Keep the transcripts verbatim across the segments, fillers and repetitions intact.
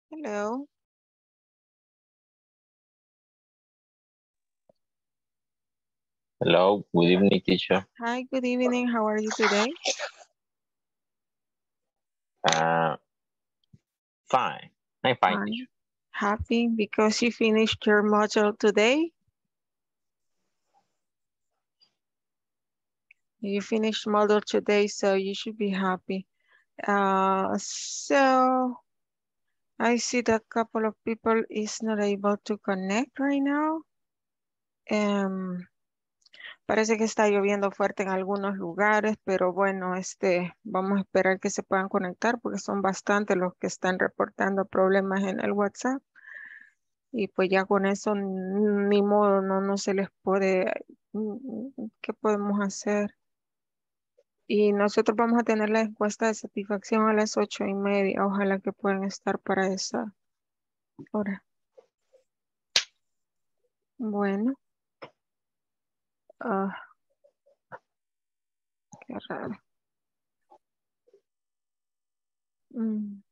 Hello. Hello, good evening, teacher. Hi, good evening. How are you today? Uh, fine. I'm fine, teacher. Fine. Happy because you finished your module today? You finished module today, so you should be happy. Uh, so I see that a couple of people is not able to connect right now. Um, Parece que está lloviendo fuerte en algunos lugares, pero bueno, este, vamos a esperar que se puedan conectar porque son bastantes los que están reportando problemas en el WhatsApp. Y pues ya con eso n- ni modo, no, no se les puede, mm, ¿qué podemos hacer? Y nosotros vamos a tener la encuesta de satisfacción a las ocho y media. Ojalá que puedan estar para esa hora. Bueno, ah, qué raro. Mm,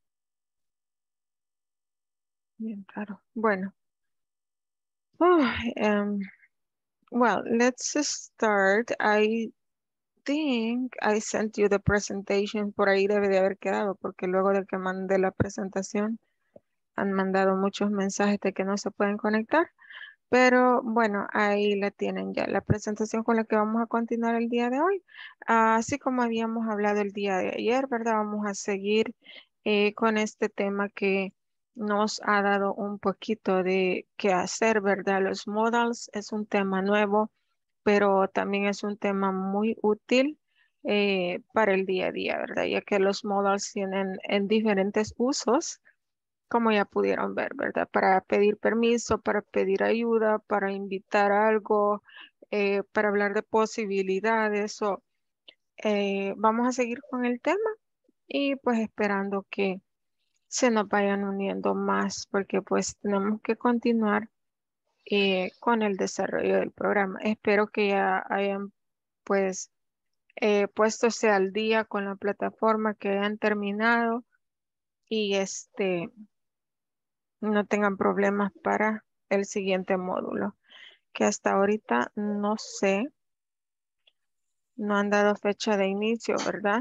bien raro. Bueno, oh, um, well, let's start. I think I sent you the presentation. Por ahí debe de haber quedado, porque luego de que mandé la presentación, han mandado muchos mensajes de que no se pueden conectar, pero bueno, ahí la tienen ya, la presentación con la que vamos a continuar el día de hoy. Ah, Así como habíamos hablado el día de ayer, ¿verdad? Vamos a seguir eh, con este tema que nos ha dado un poquito de qué hacer, ¿verdad? Los modals es un tema nuevo, pero también es un tema muy útil eh, para el día a día, ¿verdad? Ya que los modals tienen en diferentes usos, como ya pudieron ver, ¿verdad? Para pedir permiso, para pedir ayuda, para invitar a algo, eh, para hablar de posibilidades. O, eh, vamos a seguir con el tema y pues esperando que se nos vayan uniendo más, porque pues tenemos que continuar eh, con el desarrollo del programa. Espero que ya hayan pues eh, puestos al día con la plataforma, que hayan terminado y este no tengan problemas para el siguiente módulo, que hasta ahorita no sé, no han dado fecha de inicio, ¿verdad?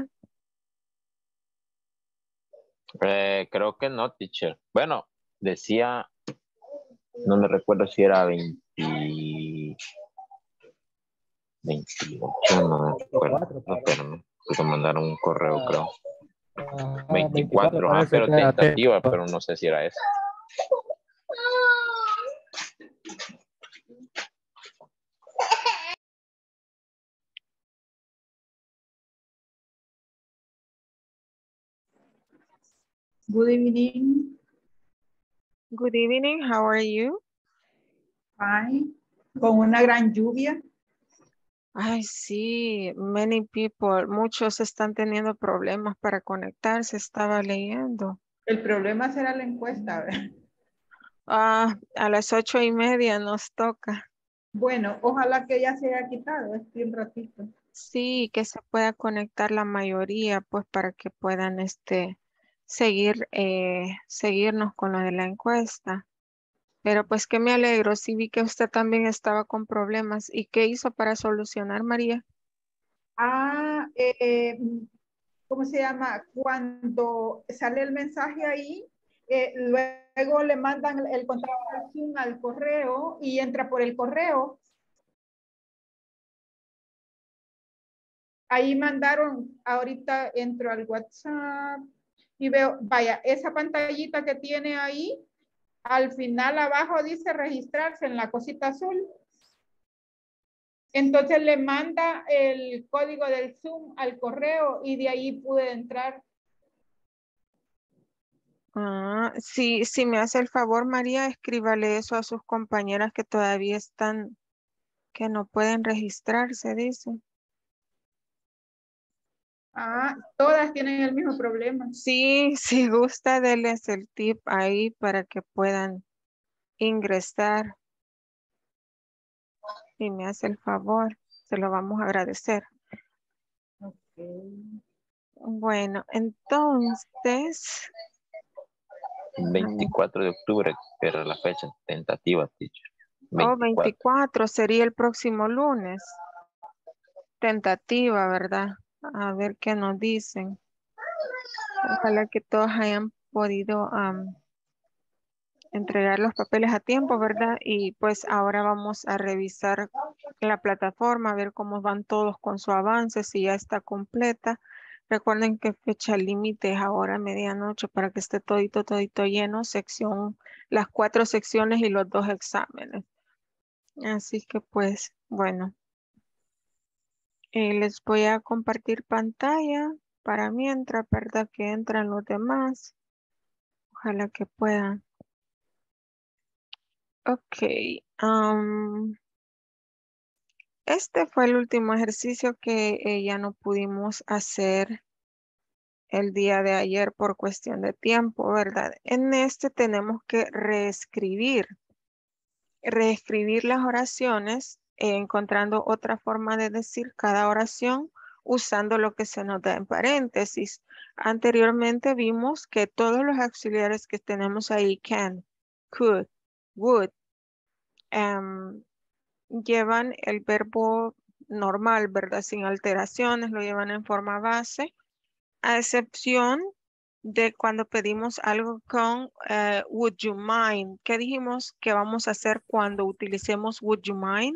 Eh, creo que no, teacher. Bueno, decía, no me recuerdo si era veinte, veintiocho, no me recuerdo. No, espérame, porque mandaron un correo, creo. Ajá, veinticuatro veinticuatro, ah, parece pero que era tentativa, tiempo. pero no sé si era eso. Good evening. Good evening, how are you? Fine. Con una gran lluvia. Ay, sí, many people, muchos están teniendo problemas para conectarse, estaba leyendo. El problema será la encuesta, ¿verdad? Ah, a las ocho y media nos toca. Bueno, ojalá que ya se haya quitado este un ratito. Sí, que se pueda conectar la mayoría, pues para que puedan este, seguir, eh, seguirnos con lo de la encuesta. Pero pues que me alegro, sí vi que usted también estaba con problemas. ¿Y qué hizo para solucionar, María? Ah, eh, ¿cómo se llama? Cuando sale el mensaje ahí, eh, luego le mandan el contacto de Zoom al correo y entra por el correo. Ahí mandaron, ahorita entro al WhatsApp y veo, vaya, esa pantallita que tiene ahí, al final abajo dice registrarse en la cosita azul. Entonces le manda el código del Zoom al correo y de ahí pude entrar. Ah, sí, si me hace el favor, María, escríbale eso a sus compañeras que todavía están, que no pueden registrarse, dice. Ah, todas tienen el mismo problema. Sí, si gusta, denles el tip ahí para que puedan ingresar. Si me hace el favor, se lo vamos a agradecer. Okay. Bueno, entonces, veinticuatro de octubre era la fecha tentativa, teacher. Oh, veinticuatro. veinticuatro sería el próximo lunes. Tentativa, ¿verdad? A ver qué nos dicen. Ojalá que todos hayan podido am, entregar los papeles a tiempo, ¿verdad? Y pues ahora vamos a revisar la plataforma, a ver cómo van todos con su avance, si ya está completa. Recuerden que fecha límite es ahora a medianoche para que esté todito, todito lleno, sección, las cuatro secciones y los dos exámenes. Así que pues, bueno, eh, les voy a compartir pantalla para mientras, ¿verdad? Que entran los demás. Ojalá que puedan. Ok. am, este fue el último ejercicio que eh, ya no pudimos hacer el día de ayer por cuestión de tiempo, ¿verdad? En este tenemos que reescribir, reescribir las oraciones, eh, encontrando otra forma de decir cada oración usando lo que se nos da en paréntesis. Anteriormente vimos que todos los auxiliares que tenemos ahí, can, could, would, em, llevan el verbo normal, ¿verdad? Sin alteraciones, lo llevan en forma base, a excepción de cuando pedimos algo con eh, would you mind. ¿Qué dijimos que vamos a hacer cuando utilicemos would you mind?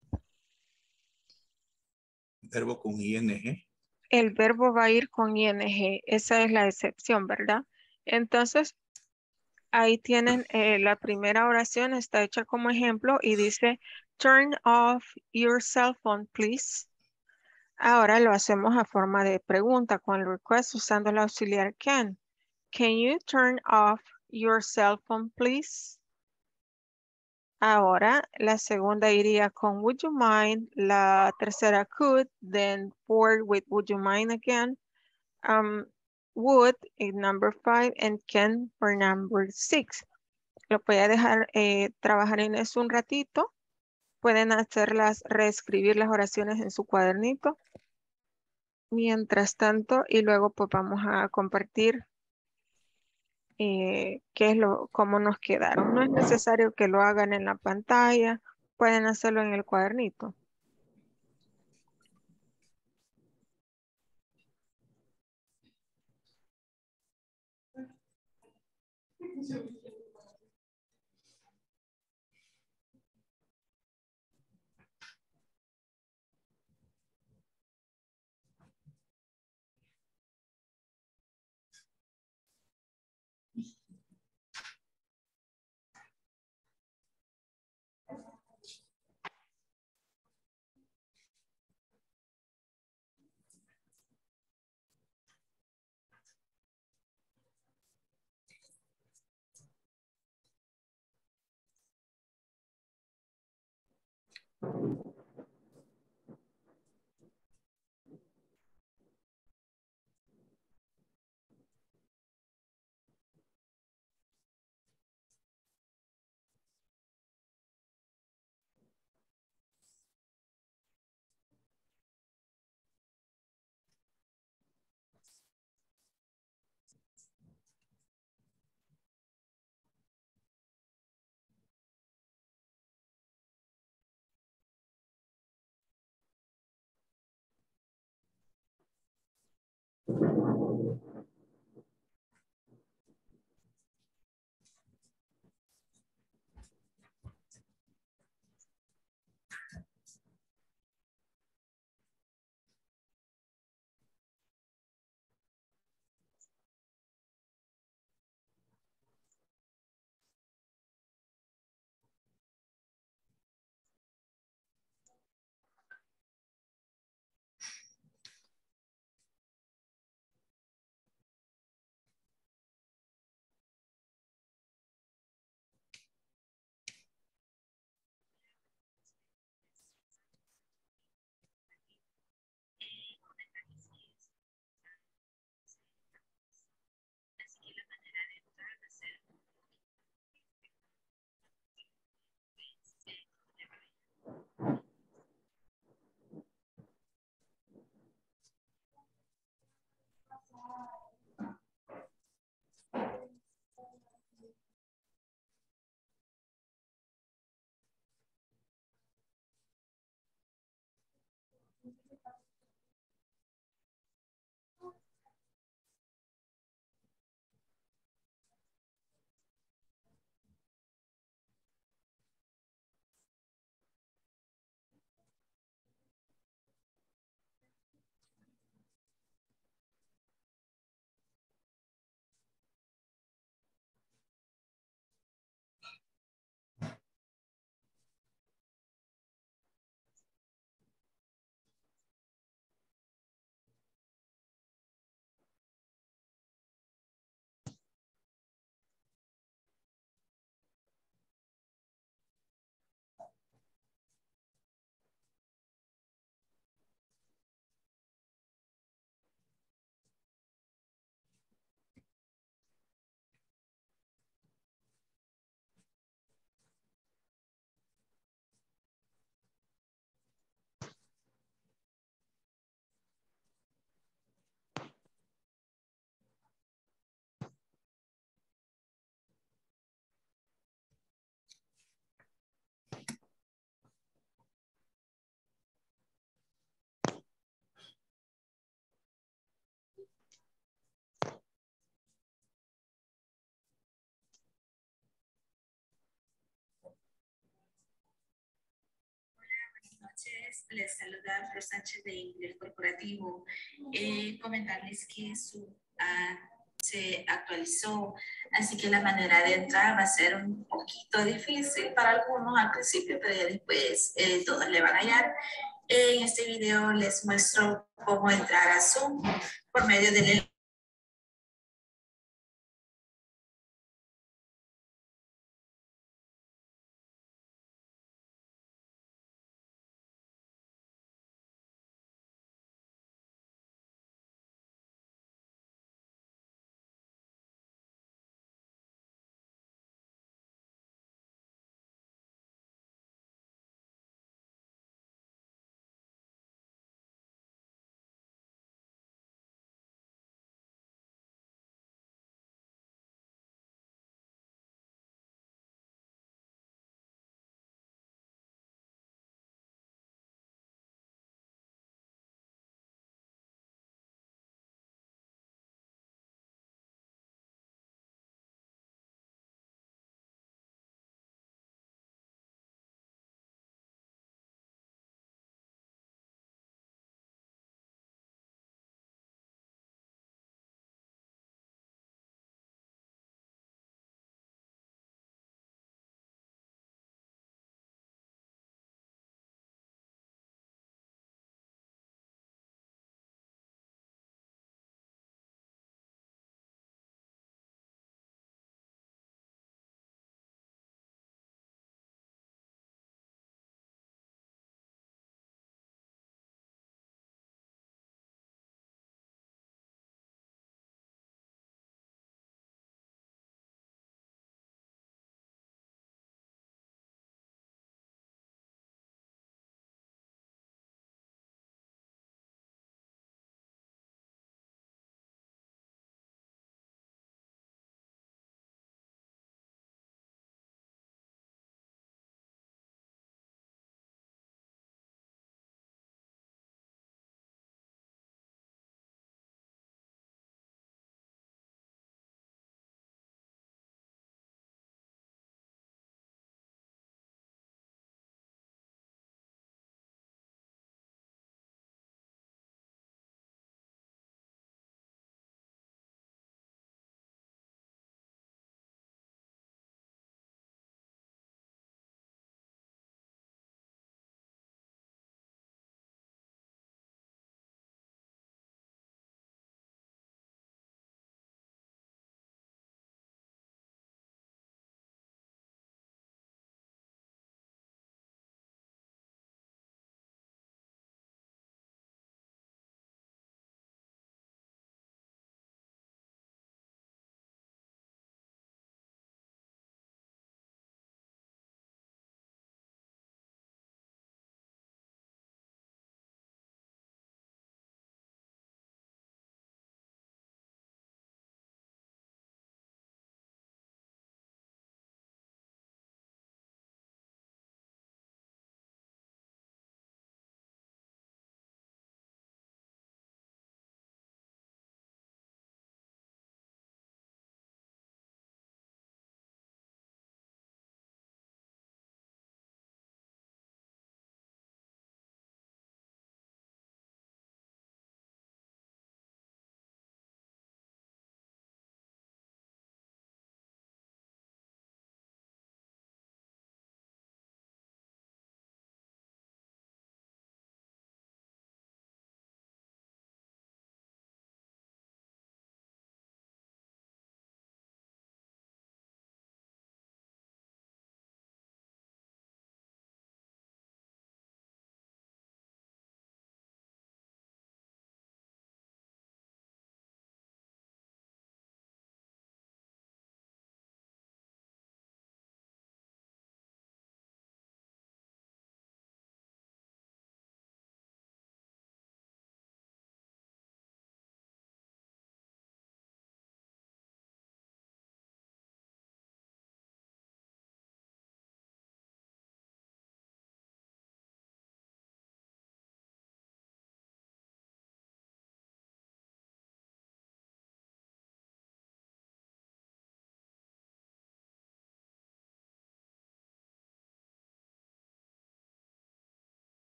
Verbo con ing. El verbo va a ir con ing. Esa es la excepción, ¿verdad? Entonces, ahí tienen eh, la primera oración, está hecha como ejemplo y dice, turn off your cell phone, please. Ahora lo hacemos a forma de pregunta con el request usando el auxiliar can. Can you turn off your cell phone, please? Ahora la segunda iría con would you mind, la tercera could, then four with would you mind again, um, would in number five, and can for number six. Lo voy a dejar eh, trabajar en eso un ratito. Pueden hacerlas, reescribir las oraciones en su cuadernito. Mientras tanto, y luego pues vamos a compartir eh, qué es lo, cómo nos quedaron. No es necesario que lo hagan en la pantalla, pueden hacerlo en el cuadernito. noches, les saluda Flor Sánchez de Inglés Corporativo. Eh, comentarles que su ah, se actualizó, así que la manera de entrar va a ser un poquito difícil para algunos al principio, pero ya después eh, todos le van a hallar. En este video les muestro cómo entrar a Zoom por medio del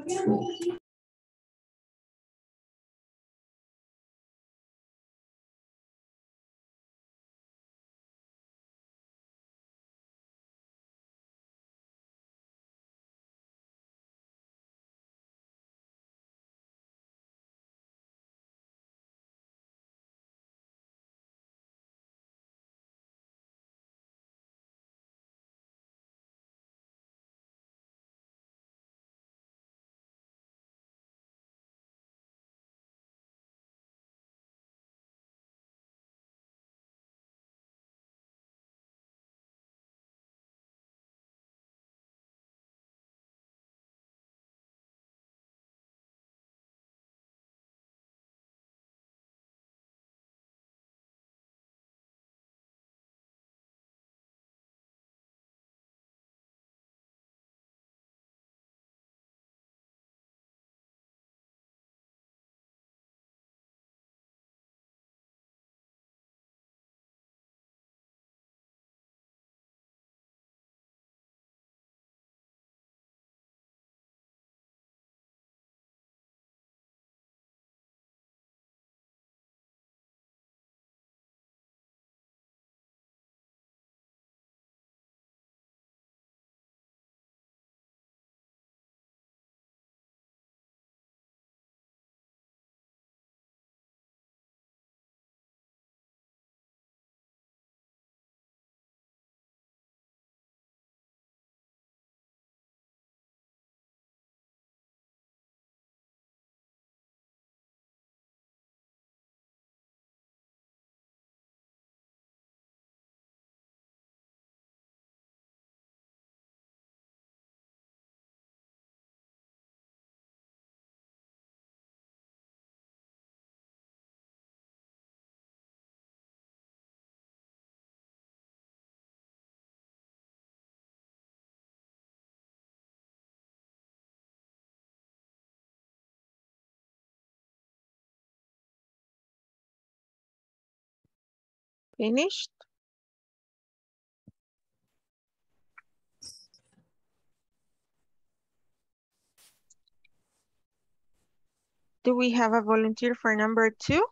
Finished? Do we have a volunteer for number two?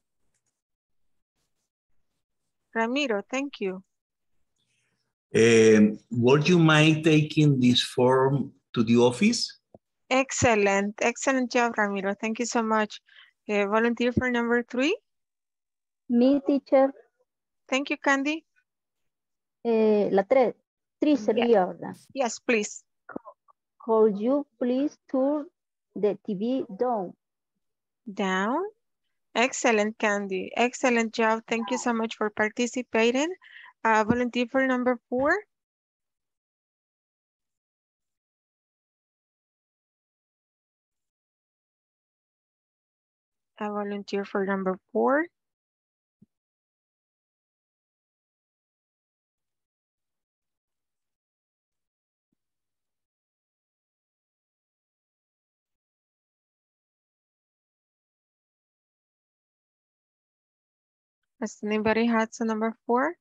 Ramiro, thank you. Um, would you mind taking this form to the office? Excellent, excellent job, Ramiro. Thank you so much. Uh, volunteer for number three? Me, teacher, Thank you, Candy. eh, la tres, tres Yes. sería, ¿verdad? Yes, please. Could you please turn the T V down? Down. Excellent, Candy. Excellent job. Thank you so much for participating. Uh, volunteer for number four? A volunteer for number four? Has anybody had a number four?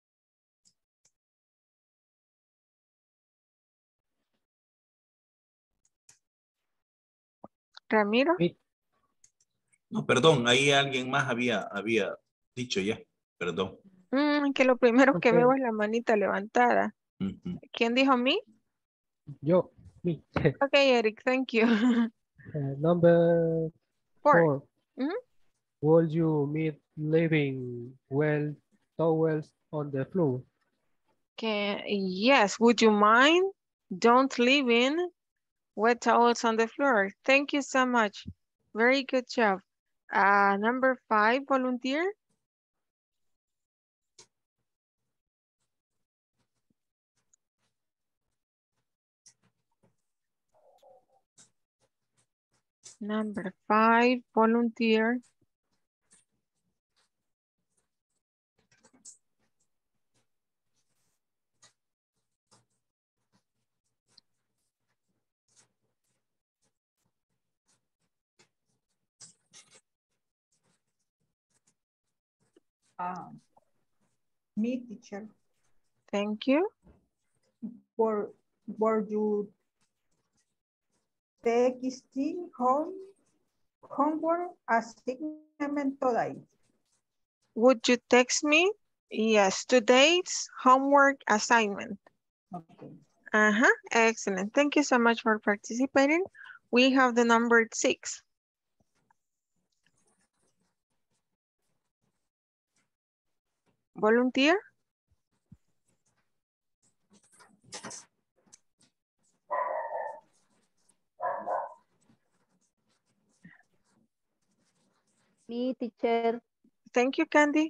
Ramiro? Me, No, perdón, ahí alguien más había, había dicho ya, perdón. Mm, que lo primero que okay. veo es la manita levantada. Ujú. ¿Quién dijo mí? Yo, me. Okay, Eric, thank you. Uh, number Four. four. Mhm. Would you meet leaving well towels on the floor? Okay, yes, would you mind? Don't leave in wet towels on the floor. Thank you so much. Very good job. Uh, number five, volunteer. Number five, volunteer. Ah, me, teacher, Thank you. for, were you T X T home, homework assignment today. Would you text me? Yes, today's homework assignment. Okay. Uh-huh, excellent. Thank you so much for participating. We have the number six. Volunteer? Me, teacher, Thank you, Candy.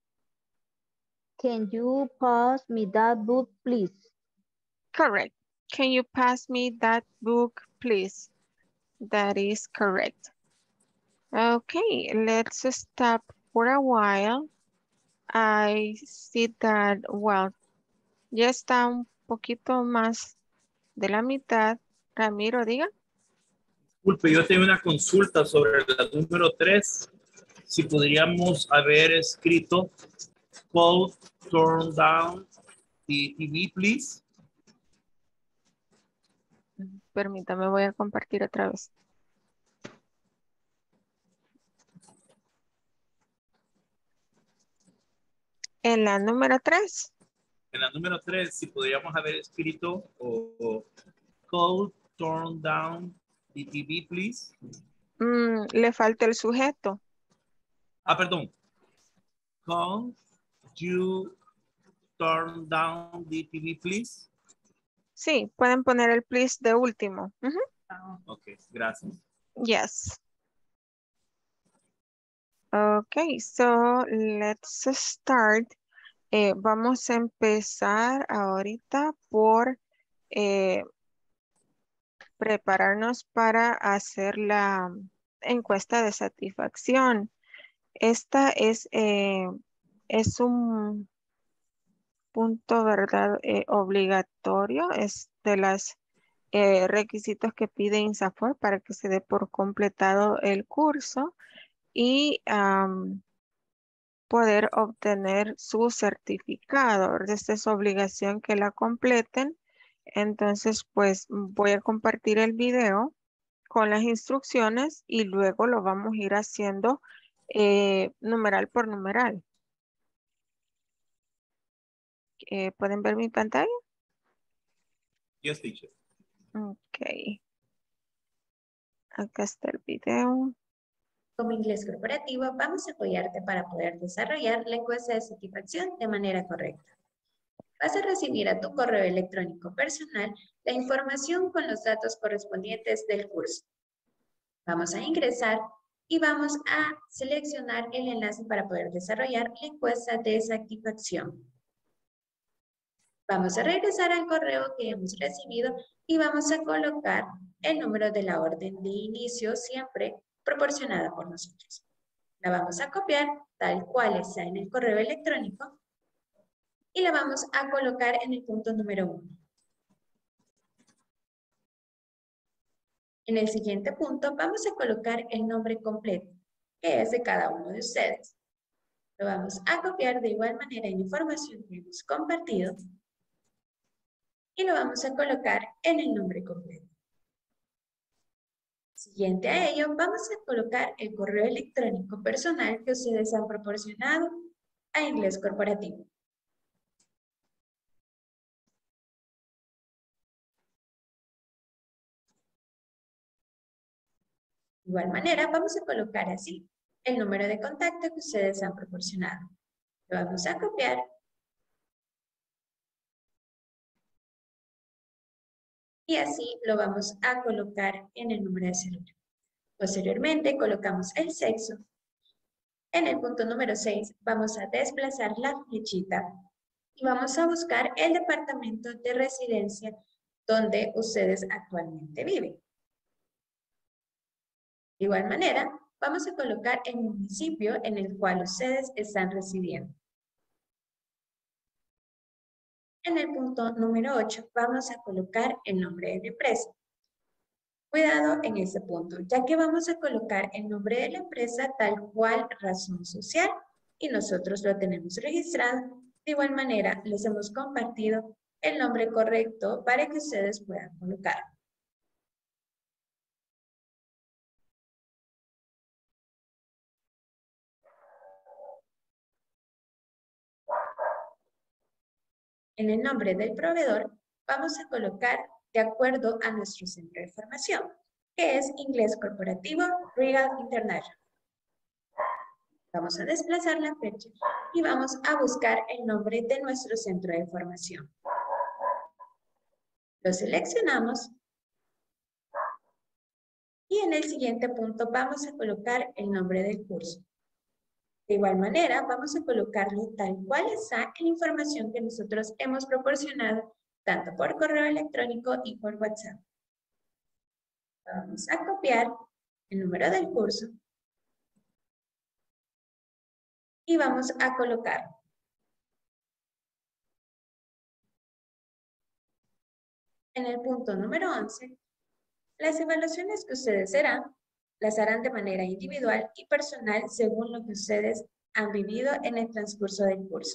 can you pass me that book, please? Correct. Can you pass me that book, please? That is correct. Okay, let's stop for a while. I see that, well, ya está un poquito más de la mitad. Ramiro, diga. Disculpe, yo tengo una consulta sobre la número tres. Si podríamos haber escrito call, turn down the T V, please. Permítame, voy a compartir otra vez. En la número tres. En la número tres, si podríamos haber escrito o, o call, turn down the T V, please. Mm, le falta el sujeto. Ah, perdón. Call, you turn down the T V, please. Sí, pueden poner el please de último. Ujú. Ok, gracias. Yes. Okay, so let's start. Eh, vamos a empezar ahorita por eh, prepararnos para hacer la encuesta de satisfacción. Esta es, eh, es un punto, ¿verdad? Eh, obligatorio, es de los eh, requisitos que pide INSAFORP para que se dé por completado el curso y um, poder obtener su certificado, ¿verdad? Esta es obligación que la completen. Entonces, pues voy a compartir el video con las instrucciones y luego lo vamos a ir haciendo eh, numeral por numeral. Eh, ¿Pueden ver mi pantalla? Yes, teacher. Ok. Acá está el video. Como Inglés Corporativo, vamos a apoyarte para poder desarrollar la encuesta de satisfacción de manera correcta. Vas a recibir a tu correo electrónico personal la información con los datos correspondientes del curso. Vamos a ingresar y vamos a seleccionar el enlace para poder desarrollar la encuesta de satisfacción. Vamos a regresar al correo que hemos recibido y vamos a colocar el número de la orden de inicio siempre proporcionada por nosotros. La vamos a copiar tal cual está en el correo electrónico y la vamos a colocar en el punto número uno. En el siguiente punto vamos a colocar el nombre completo, que es de cada uno de ustedes. Lo vamos a copiar de igual manera en la información que hemos compartido y lo vamos a colocar en el nombre completo. Siguiente a ello, vamos a colocar el correo electrónico personal que ustedes han proporcionado a Inglés Corporativo. De igual manera, vamos a colocar así el número de contacto que ustedes han proporcionado. Lo vamos a copiar y así lo vamos a colocar en el número de celular. Posteriormente, colocamos el sexo. En el punto número seis, vamos a desplazar la flechita y vamos a buscar el departamento de residencia donde ustedes actualmente viven. De igual manera, vamos a colocar el municipio en el cual ustedes están residiendo. En el punto número ocho, vamos a colocar el nombre de la empresa. Cuidado en ese punto, ya que vamos a colocar el nombre de la empresa tal cual razón social y nosotros lo tenemos registrado. De igual manera, les hemos compartido el nombre correcto para que ustedes puedan colocar. En el nombre del proveedor vamos a colocar de acuerdo a nuestro centro de formación, que es Inglés Corporativo Regal International. Vamos a desplazar la fecha y vamos a buscar el nombre de nuestro centro de formación. Lo seleccionamos y en el siguiente punto vamos a colocar el nombre del curso. De igual manera, vamos a colocarlo tal cual está en la información que nosotros hemos proporcionado, tanto por correo electrónico y por WhatsApp. Vamos a copiar el número del curso y vamos a colocarlo. En el punto número once, las evaluaciones que ustedes harán, las harán de manera individual y personal según lo que ustedes han vivido en el transcurso del curso.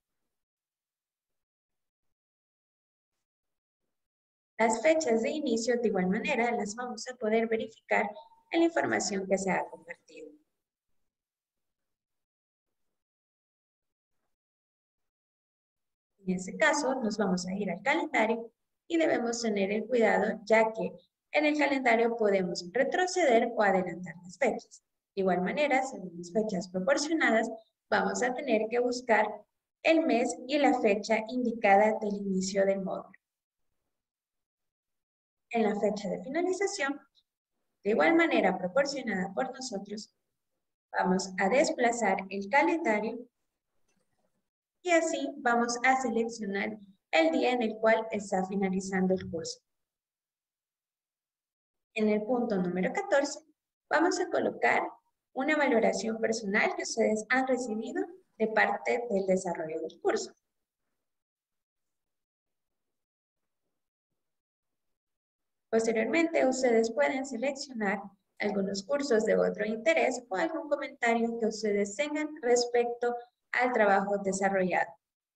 Las fechas de inicio, de igual manera, las vamos a poder verificar en la información que se ha compartido. En este caso, nos vamos a ir al calendario y debemos tener el cuidado, ya que en el calendario podemos retroceder o adelantar las fechas. De igual manera, según las fechas proporcionadas, vamos a tener que buscar el mes y la fecha indicada del inicio del módulo. En la fecha de finalización, de igual manera proporcionada por nosotros, vamos a desplazar el calendario y así vamos a seleccionar el día en el cual está finalizando el curso. En el punto número catorce, vamos a colocar una valoración personal que ustedes han recibido de parte del desarrollo del curso. Posteriormente, ustedes pueden seleccionar algunos cursos de otro interés o algún comentario que ustedes tengan respecto al trabajo desarrollado.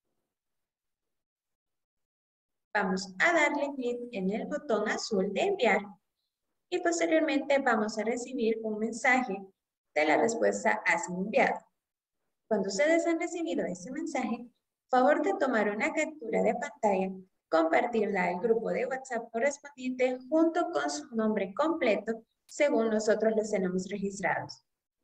Vamos a darle clic en el botón azul de enviar y posteriormente vamos a recibir un mensaje de la respuesta ha sido enviado. Cuando ustedes han recibido ese mensaje, favor de tomar una captura de pantalla, compartirla al grupo de WhatsApp correspondiente junto con su nombre completo según nosotros los tenemos registrados.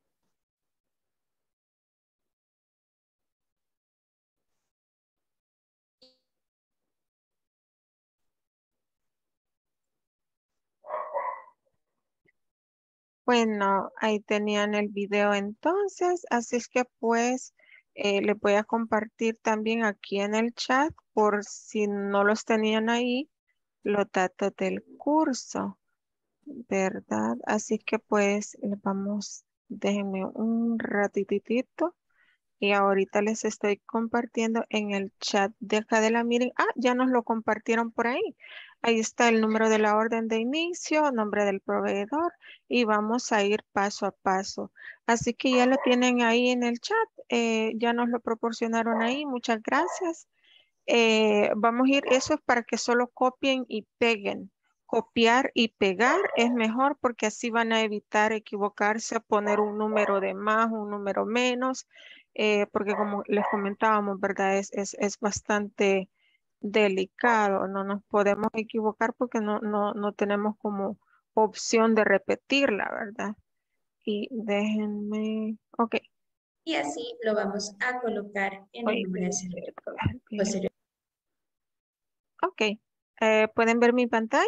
Bueno, ahí tenían el video entonces, así es que pues eh, les voy a compartir también aquí en el chat por si no los tenían ahí, los datos del curso, ¿verdad? Así que pues les vamos, déjenme un ratititito y ahorita les estoy compartiendo en el chat de acá de la meeting. Ah, ya nos lo compartieron por ahí. Ahí está el número de la orden de inicio, nombre del proveedor y vamos a ir paso a paso. Así que ya lo tienen ahí en el chat, eh, ya nos lo proporcionaron ahí, muchas gracias. Eh, vamos a ir, eso es para que solo copien y peguen. Copiar y pegar es mejor porque así van a evitar equivocarse, poner un número de más, un número menos, eh, porque como les comentábamos, ¿verdad? Es, es, es bastante delicado, no nos podemos equivocar porque no, no, no tenemos como opción de repetirla, ¿verdad? Y déjenme, ok. Y así lo vamos a colocar en el Oye, número de celular. Posterior- Ok, eh, ¿pueden ver mi pantalla?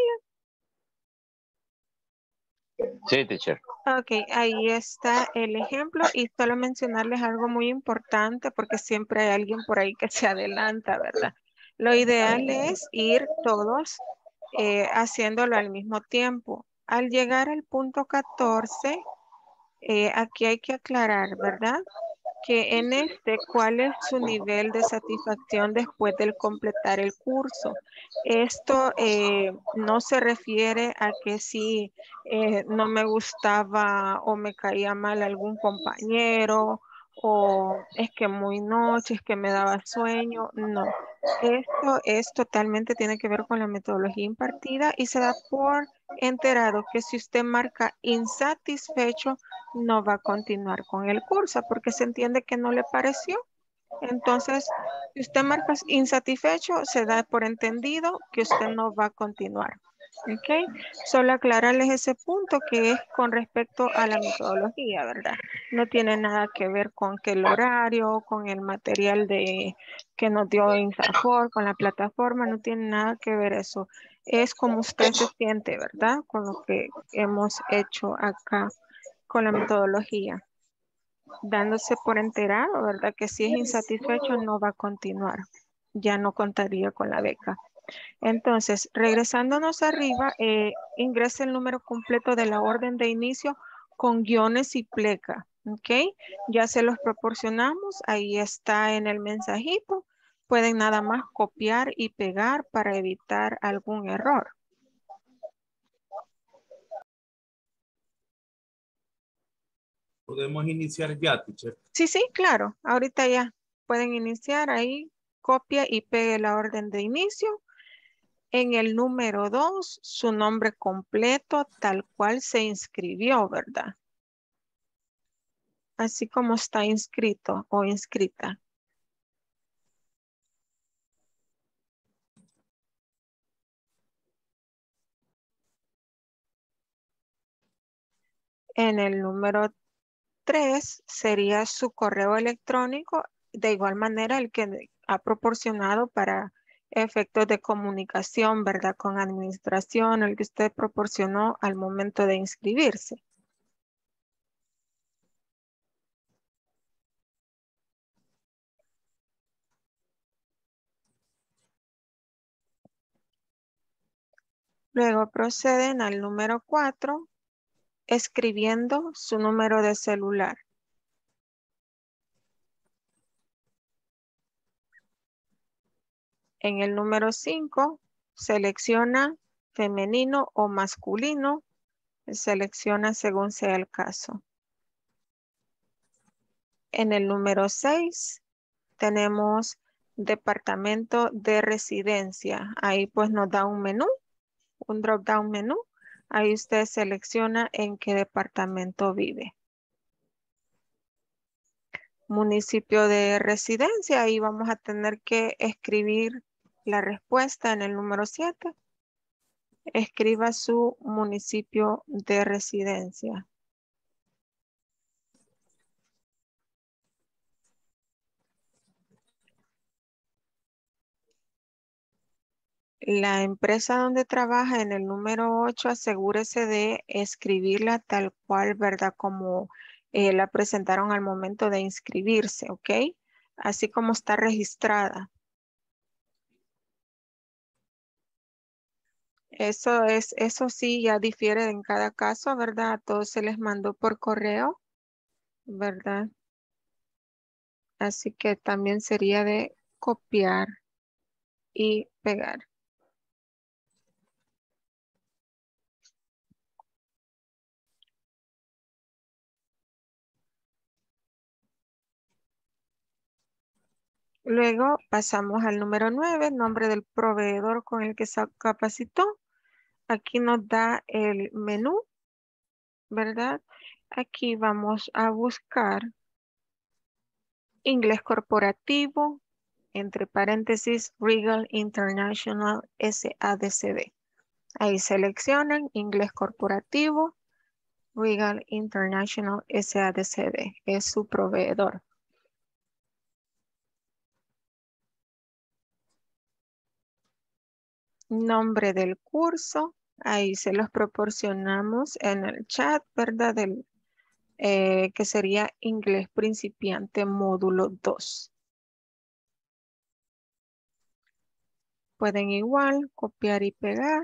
Sí, teacher. Ok, ahí está el ejemplo y solo mencionarles algo muy importante porque siempre hay alguien por ahí que se adelanta, ¿verdad? Lo ideal es ir todos eh, haciéndolo al mismo tiempo. Al llegar al punto catorce, eh, aquí hay que aclarar, ¿verdad? Que en este, ¿cuál es su nivel de satisfacción después del completar el curso? Esto eh, no se refiere a que si eh, no me gustaba o me caía mal algún compañero o es que muy noche, es que me daba sueño, no. Esto es totalmente, tiene que ver con la metodología impartida y se da por enterado que si usted marca insatisfecho, no va a continuar con el curso porque se entiende que no le pareció. Entonces, si usted marca insatisfecho, se da por entendido que usted no va a continuar. ¿Ok? Solo aclararles ese punto que es con respecto a la metodología, ¿verdad? No tiene nada que ver con que el horario, con el material de, que nos dio INSAFORP, con la plataforma, no tiene nada que ver eso. Es como usted se siente, ¿verdad? Con lo que hemos hecho acá con la metodología, dándose por enterado, ¿verdad? Que si es insatisfecho no va a continuar, ya no contaría con la beca. Entonces, regresándonos arriba, eh, ingrese el número completo de la orden de inicio con guiones y pleca, ¿ok? Ya se los proporcionamos, ahí está en el mensajito. Pueden nada más copiar y pegar para evitar algún error. Podemos iniciar ya, teacher. Sí, sí, claro. Ahorita ya pueden iniciar ahí, copia y pegue la orden de inicio. En el número dos, su nombre completo tal cual se inscribió, ¿verdad? Así como está inscrito o inscrita. En el número tres sería su correo electrónico, de igual manera el que ha proporcionado para efectos de comunicación, ¿verdad? Con administración, el que usted proporcionó al momento de inscribirse. Luego proceden al número cuatro, escribiendo su número de celular. En el número cinco, selecciona femenino o masculino. Selecciona según sea el caso. En el número seis, tenemos departamento de residencia. Ahí pues nos da un menú, un drop down menú. Ahí usted selecciona en qué departamento vive. Municipio de residencia, ahí vamos a tener que escribir la respuesta en el número siete. Escriba su municipio de residencia. La empresa donde trabaja en el número ocho, asegúrese de escribirla tal cual, ¿verdad? Como eh, la presentaron al momento de inscribirse, ¿ok? Así como está registrada. Eso es, eso sí ya difiere en cada caso, ¿verdad? A todos se les mandó por correo, ¿verdad? Así que también sería de copiar y pegar. Luego pasamos al número nueve, nombre del proveedor con el que se capacitó. Aquí nos da el menú, ¿verdad? Aquí vamos a buscar inglés corporativo, entre paréntesis, Regal International S A D C B. Ahí seleccionan inglés corporativo, Regal International S A D C B. Es su proveedor. Nombre del curso, ahí se los proporcionamos en el chat, ¿verdad? Del, eh, que sería inglés principiante módulo dos. Pueden igual copiar y pegar.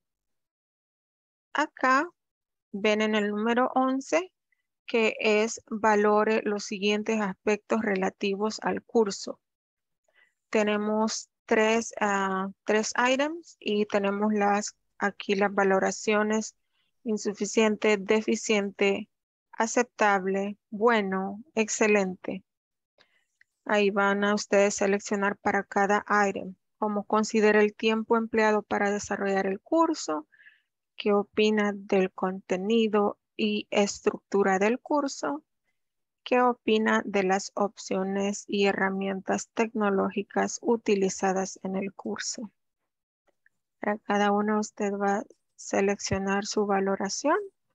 Acá ven en el número once que es valore los siguientes aspectos relativos al curso. Tenemos tres, uh, tres items y tenemos las, aquí las valoraciones: insuficiente, deficiente, aceptable, bueno, excelente. Ahí van a ustedes seleccionar para cada item cómo considera el tiempo empleado para desarrollar el curso, qué opina del contenido y estructura del curso, ¿qué opina de las opciones y herramientas tecnológicas utilizadas en el curso? Para cada uno usted va a seleccionar su valoración.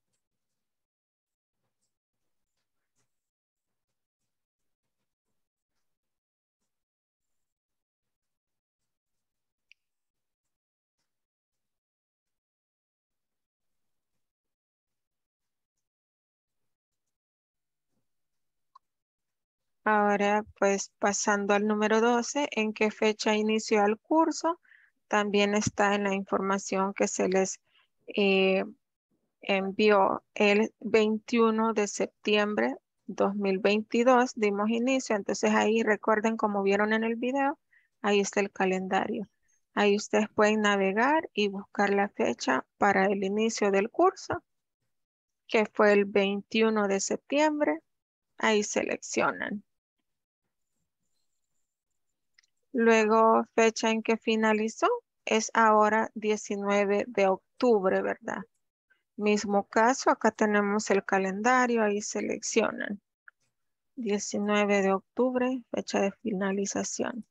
Ahora, pues pasando al número doce, ¿en qué fecha inició el curso? También está en la información que se les eh, envió el veintiuno de septiembre dos mil veintidós. Dimos inicio, entonces ahí recuerden como vieron en el video, ahí está el calendario. Ahí ustedes pueden navegar y buscar la fecha para el inicio del curso, que fue el veintiuno de septiembre. Ahí seleccionan. Luego, fecha en que finalizó es ahora diecinueve de octubre, ¿verdad? Mismo caso, acá tenemos el calendario, ahí seleccionan. diecinueve de octubre, fecha de finalización.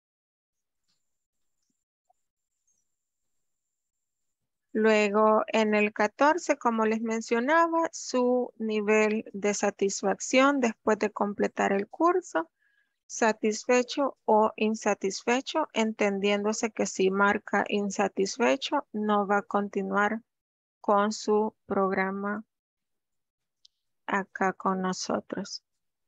Luego, en el catorce, como les mencionaba, su nivel de satisfacción después de completar el curso. Satisfecho o insatisfecho, entendiéndose que si marca insatisfecho, no va a continuar con su programa acá con nosotros.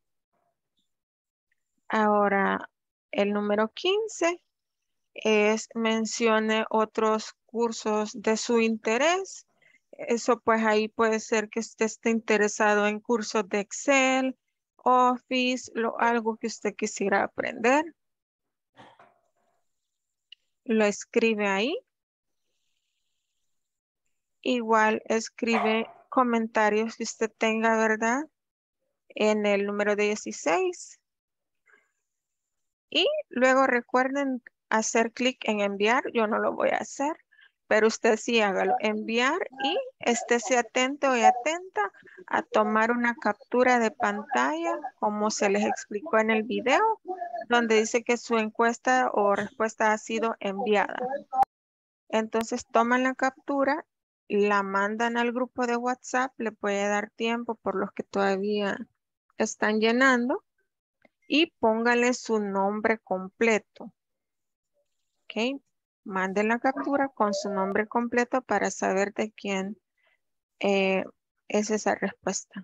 Ahora, el número quince es mencione otros cursos de su interés. Eso pues ahí puede ser que usted esté interesado en cursos de Excel, Office, lo, algo que usted quisiera aprender. Lo escribe ahí. Igual escribe comentarios que usted tenga, ¿verdad? En el número dieciséis. Y luego recuerden hacer clic en enviar. Yo no lo voy a hacer, pero usted sí hágalo. Enviar y estése atento y atenta a tomar una captura de pantalla, como se les explicó en el video, donde dice que su encuesta o respuesta ha sido enviada. Entonces toman la captura, la mandan al grupo de WhatsApp, le puede dar tiempo por los que todavía están llenando y póngale su nombre completo. ¿Ok? Manden la captura con su nombre completo para saber de quién eh, es esa respuesta.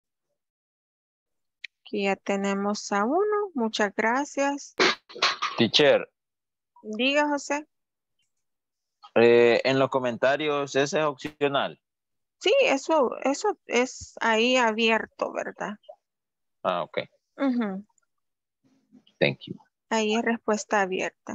Aquí ya tenemos a uno. Muchas gracias. Teacher, Diga, José. eh, en los comentarios, ese es opcional. Sí, eso, eso es ahí abierto, ¿verdad? Ah, ok. Ujú. Thank you. Ahí es respuesta abierta.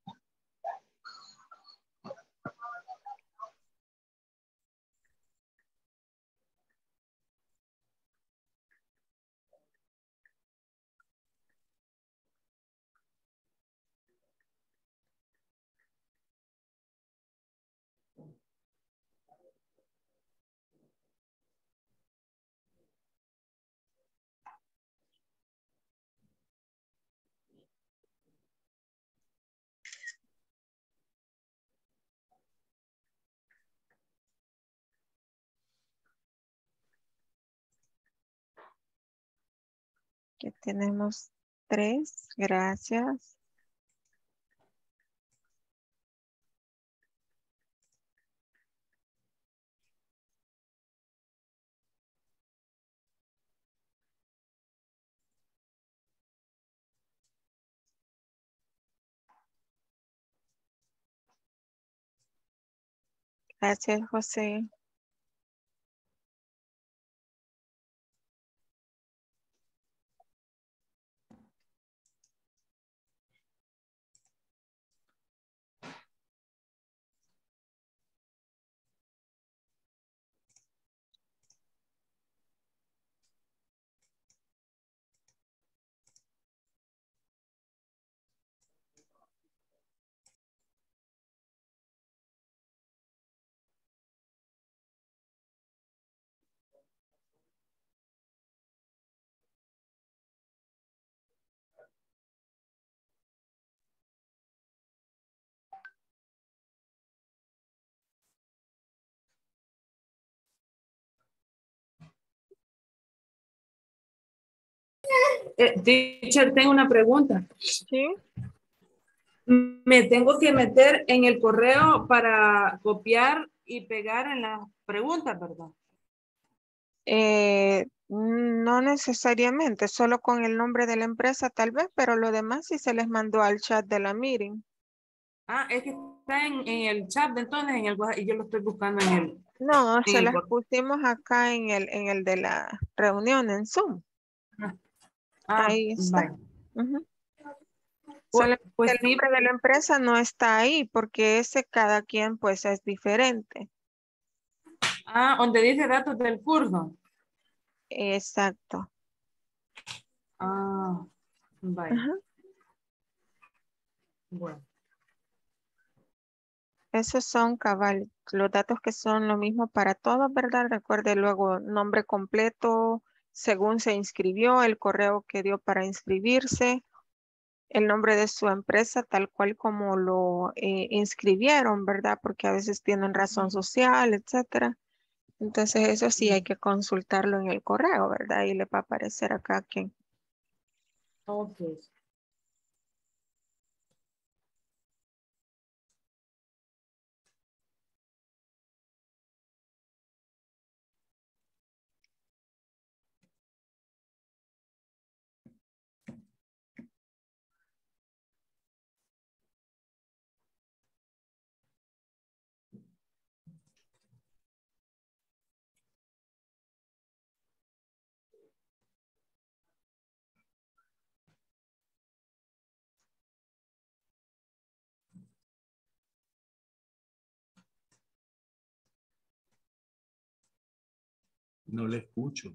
Aquí tenemos tres. Gracias. Gracias, José. Eh, teacher, tengo una pregunta. Sí. Me tengo que meter en el correo para copiar y pegar en las preguntas, ¿verdad? Eh, no necesariamente, solo con el nombre de la empresa tal vez, pero lo demás sí se les mandó al chat de la meeting. Ah, es que está en, en el chat, entonces, en el WhatsApp, y yo lo estoy buscando en el, No, en se el las correo. pusimos acá en el, en el de la reunión en Zoom. Ah, Ahí está. vale. Ujú. Pues, Solamente pues el sí, nombre de la empresa no está ahí porque ese cada quien pues es diferente. ah, donde dice datos del curso. Exacto. Ah, vale. Ajá. Bueno. Esos son cabal, los datos que son lo mismo para todos, ¿verdad? Recuerde luego nombre completo, según se inscribió, el correo que dio para inscribirse, el nombre de su empresa tal cual como lo eh, inscribieron, ¿verdad? Porque a veces tienen razón social, etcétera. Entonces eso sí hay que consultarlo en el correo, ¿verdad? Y le va a aparecer acá quién. Ok. No le escucho.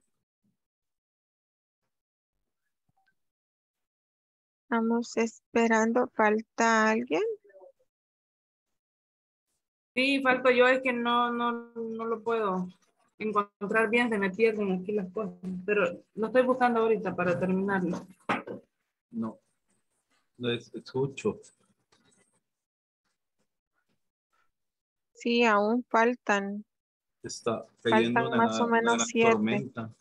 Estamos esperando, ¿falta alguien? Sí, falto yo, es que no, no, no lo puedo encontrar bien, se me pierden aquí las cosas, pero lo estoy buscando ahorita para terminarlo. No, no les escucho. Sí, aún faltan. Está cayendo Faltan más o una, una menos gran siete. tormenta.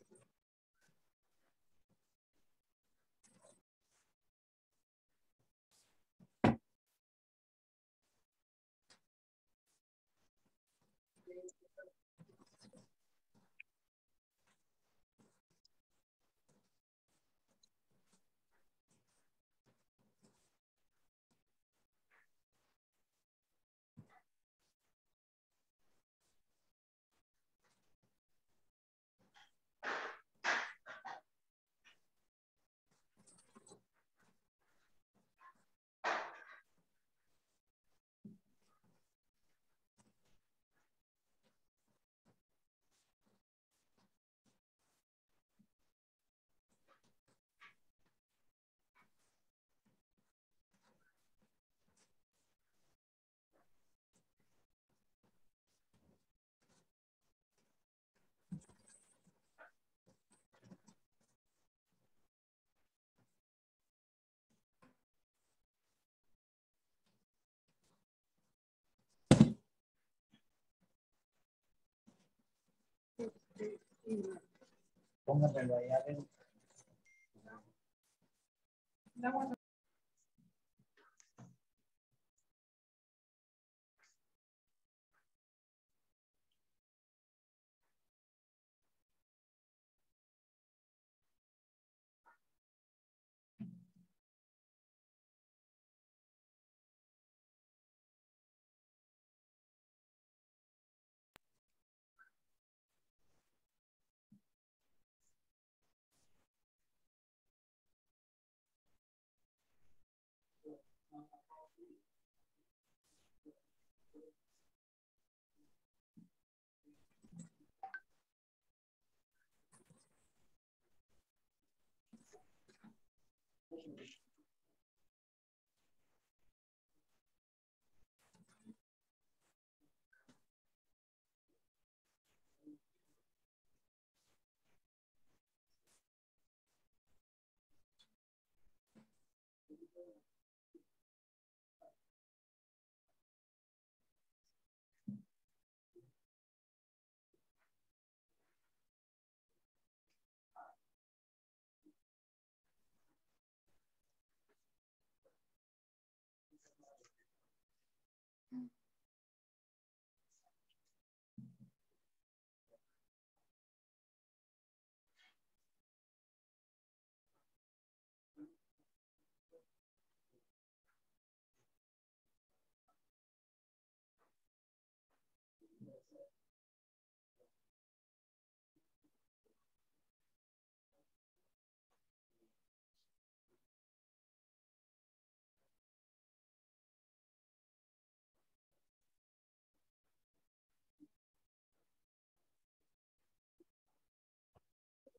Pónganmelo allá adentro.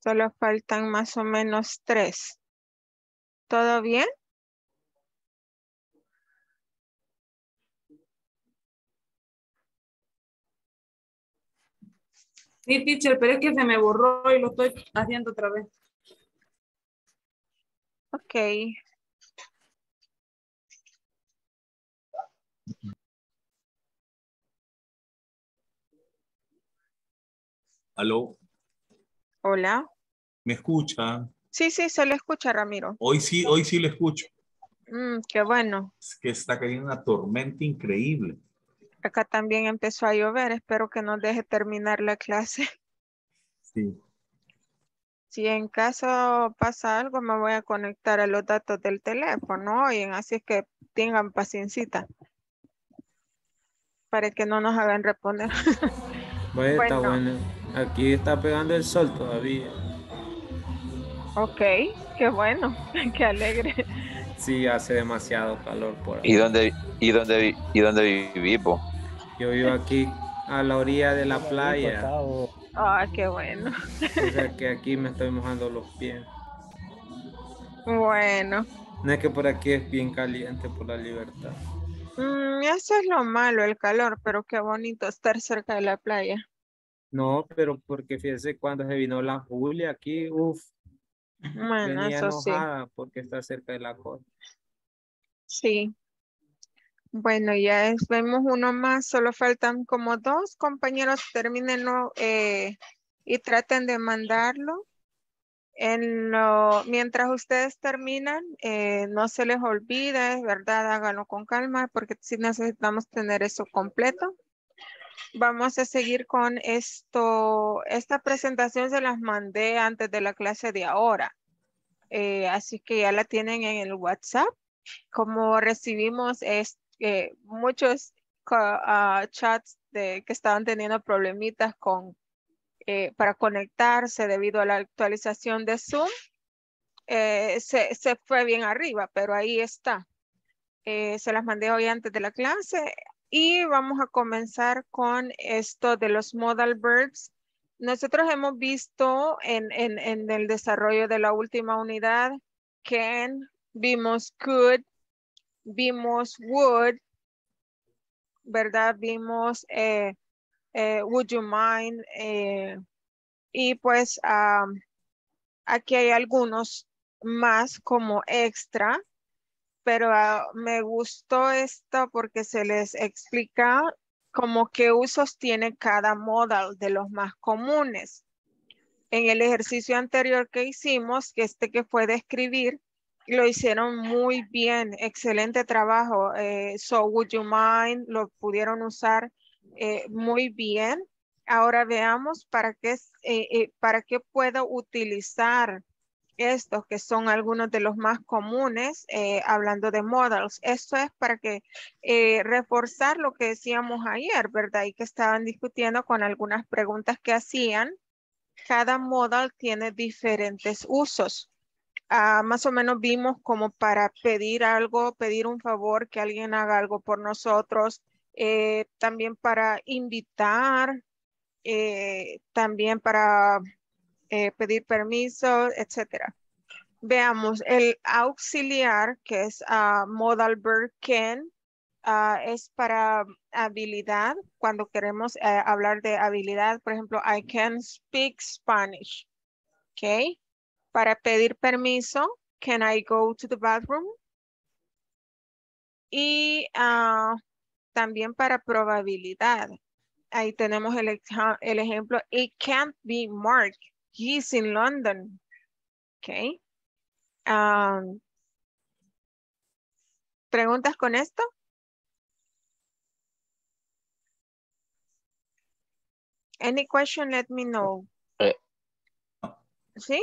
Solo faltan más o menos tres. ¿Todo bien? Sí, teacher, pero es que se me borró y lo estoy haciendo otra vez. Ok. Aló, Hola. ¿me escucha? Sí, sí, se le escucha, Ramiro. Hoy sí, hoy sí le escucho. Mm, qué bueno. Es que está cayendo una tormenta increíble. Acá también empezó a llover. Espero que nos deje terminar la clase. Sí. Si en caso pasa algo, me voy a conectar a los datos del teléfono, oyen, así es que tengan paciencita para que no nos hagan reponer. Vaya, está Bueno, bueno. Aquí está pegando el sol todavía. ok, qué bueno, qué alegre. Sí, hace demasiado calor por ¿Y acá. dónde, y dónde, y dónde vivís vos? Yo vivo aquí a la orilla de la Por ahí, playa. Cotao. Ah, qué bueno. O sea que aquí me estoy mojando los pies. Bueno, No es que por aquí es bien caliente por la libertad. mm, eso es lo malo, el calor, pero qué bonito estar cerca de la playa. No, pero porque fíjese cuando se vino la Julia aquí, uff, Bueno, venía eso sí, enojada porque está cerca de la costa. sí. Bueno, ya es, vemos uno más, solo faltan como dos compañeros, termínenlo eh, y traten de mandarlo. En lo, mientras ustedes terminan, eh, no se les olvide, ¿verdad? Háganlo con calma porque sí necesitamos tener eso completo. Vamos a seguir con esto. Esta presentación se las mandé antes de la clase de ahora. Eh, así que ya la tienen en el WhatsApp. Como recibimos es, eh, muchos ca- ah, chats de que estaban teniendo problemitas con, eh, para conectarse debido a la actualización de Zoom, eh, se, se fue bien arriba, pero ahí está. Eh, se las mandé hoy antes de la clase y vamos a comenzar con esto de los modal verbs. Nosotros hemos visto en, en, en el desarrollo de la última unidad can, vimos could, vimos would, ¿verdad? Vimos eh, eh, would you mind, eh, y pues um, aquí hay algunos más como extra, pero ah, me gustó esto porque se les explica como qué usos tiene cada modal de los más comunes. En el ejercicio anterior que hicimos, que este que fue de escribir, lo hicieron muy bien, excelente trabajo. Eh, so, would you mind, lo pudieron usar eh, muy bien. Ahora veamos para qué, es, eh, eh, para qué puedo utilizar estos que son algunos de los más comunes, eh, hablando de modals. Esto es para que eh, reforzar lo que decíamos ayer, ¿verdad? Y que estaban discutiendo con algunas preguntas que hacían. Cada modal tiene diferentes usos. Ah, más o menos vimos como para pedir algo, pedir un favor, que alguien haga algo por nosotros, eh, también para invitar, eh, también para eh, pedir permiso, etcétera. Veamos, el auxiliar, que es ah, modal verb can, ah, es para habilidad. Cuando queremos eh, hablar de habilidad, por ejemplo, I can speak Spanish. ¿Ok? Para pedir permiso, can I go to the bathroom? Y ah, también para probabilidad. Ahí tenemos el, eja- el ejemplo, it can't be Mark. He's in London. ¿Ok? Ah, ¿preguntas con esto? Any question, let me know. Eh, ¿Sí?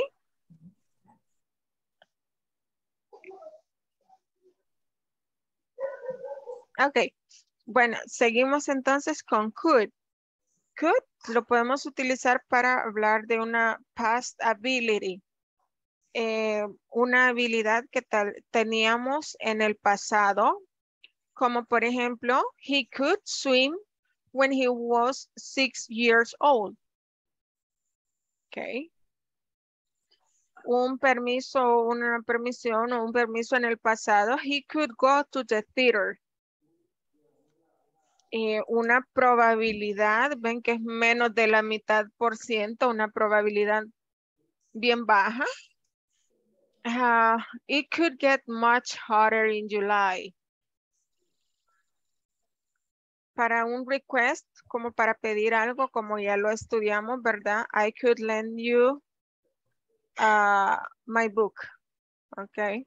Ok. Bueno, seguimos entonces con could. Could lo podemos utilizar para hablar de una past ability. Eh, una habilidad que tal teníamos en el pasado, como por ejemplo, he could swim when he was six years old. Ok. un permiso, una permisión o un permiso en el pasado. He could go to the theater. Eh, una probabilidad, ven que es menos de la mitad por ciento, una probabilidad bien baja. Uh, it could get much hotter in July. Para un request, como para pedir algo, como ya lo estudiamos, ¿verdad? I could lend you uh, my book. Ok.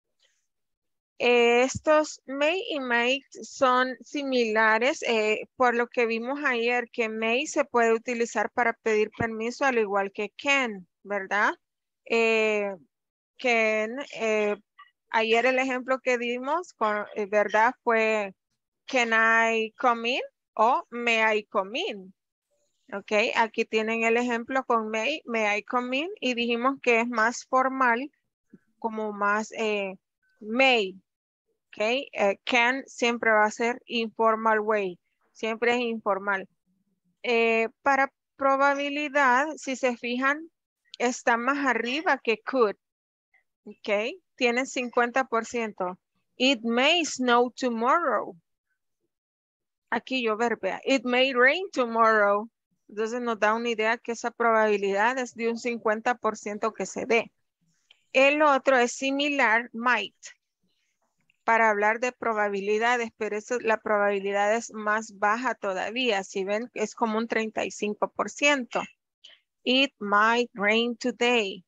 Estos may y might son similares, eh, por lo que vimos ayer que may se puede utilizar para pedir permiso al igual que can, ¿verdad? Eh, can, eh, ayer el ejemplo que dimos, con, eh, ¿verdad? Fue can I come in o may I come in. Ok, aquí tienen el ejemplo con may, may I come in y dijimos que es más formal, como más eh, may. Ok, uh, can siempre va a ser informal way, siempre es informal. Eh, para probabilidad, si se fijan, está más arriba que could. Ok, tiene cincuenta por ciento. It may snow tomorrow. Aquí yo verbea. It may rain tomorrow. Entonces nos da una idea que esa probabilidad es de un cincuenta por ciento que se dé. El otro es similar, might. Para hablar de probabilidades, pero eso, la probabilidad es más baja todavía. Si ven, es como un treinta y cinco por ciento. It might rain today.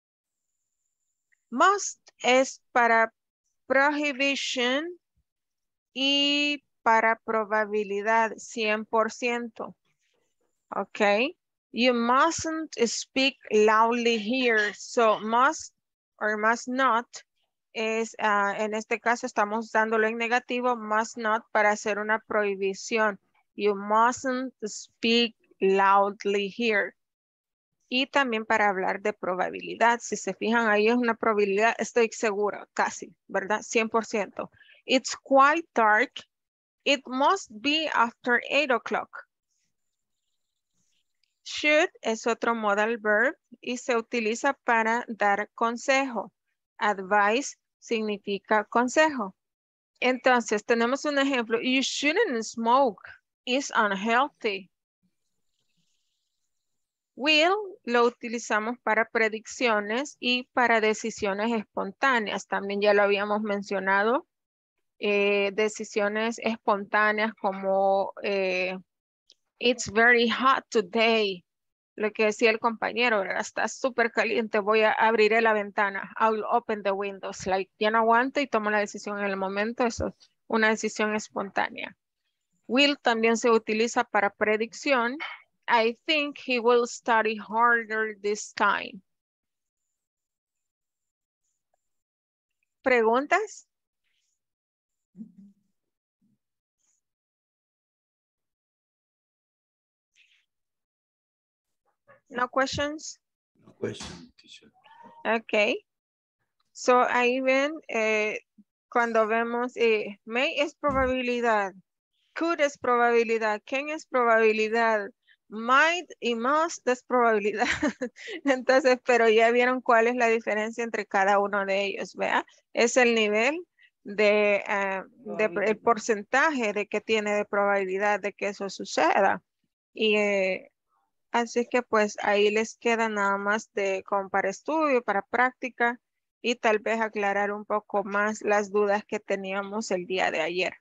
Must es para prohibition y para probabilidad cien por ciento. Ok. You mustn't speak loudly here. So must or must not es, uh, en este caso estamos dándolo en negativo, must not para hacer una prohibición. You mustn't speak loudly here. Y también para hablar de probabilidad. Si se fijan ahí es una probabilidad, estoy segura, casi, ¿verdad? cien por ciento. It's quite dark. It must be after eight o'clock. Should es otro modal verb y se utiliza para dar consejo. Advice significa consejo. Entonces, tenemos un ejemplo. You shouldn't smoke. It's unhealthy. Will lo utilizamos para predicciones y para decisiones espontáneas. También ya lo habíamos mencionado. Eh, decisiones espontáneas como eh, it's very hot today. Lo que decía el compañero, ¿verdad? Está súper caliente, voy a abrir la ventana. I'll open the windows. Like, ya no aguanto y tomo la decisión en el momento. Eso es una decisión espontánea. Will también se utiliza para predicción. I think he will study harder this time. ¿Preguntas? No questions? No question, teacher. Ok. So ahí ven, eh, cuando vemos, eh, may es probabilidad, could es probabilidad, can es probabilidad, might y must es probabilidad. Entonces, pero ya vieron cuál es la diferencia entre cada uno de ellos, ¿vea? Es el nivel de, uh, de el porcentaje de que tiene de probabilidad de que eso suceda. Y eh, así que pues ahí les queda nada más de como para estudio, para práctica y tal vez aclarar un poco más las dudas que teníamos el día de ayer.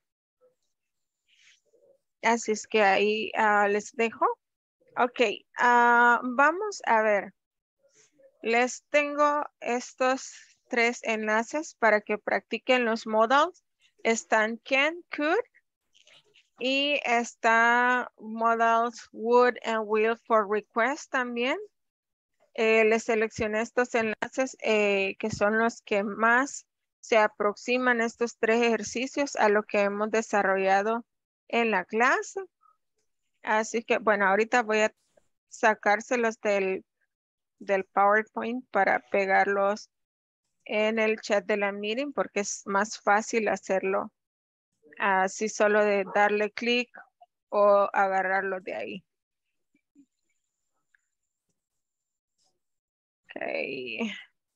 Así es que ahí uh, les dejo. Ok, uh, vamos a ver. Les tengo estos tres enlaces para que practiquen los modals. Están can, could. Y está modals would and will for request también. Eh, les seleccioné estos enlaces eh, que son los que más se aproximan estos tres ejercicios a lo que hemos desarrollado en la clase. Así que, bueno, ahorita voy a sacárselos del, del PowerPoint para pegarlos en el chat de la meeting porque es más fácil hacerlo así solo de darle clic o agarrarlo de ahí. Ok.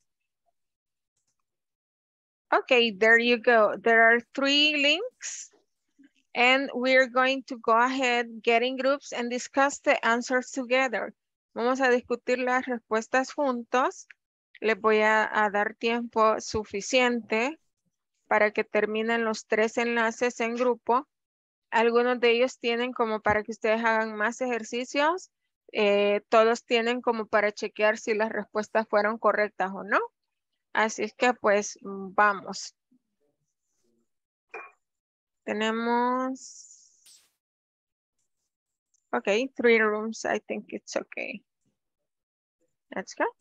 Okay, there you go. There are three links. And we're going to go ahead, get in groups and discuss the answers together. Vamos a discutir las respuestas juntos. Les voy a, a dar tiempo suficiente para que terminen los tres enlaces en grupo. Algunos de ellos tienen como para que ustedes hagan más ejercicios. Eh, todos tienen como para chequear si las respuestas fueron correctas o no. Así es que pues vamos. Tenemos, okay, three rooms. I think it's okay. Let's go.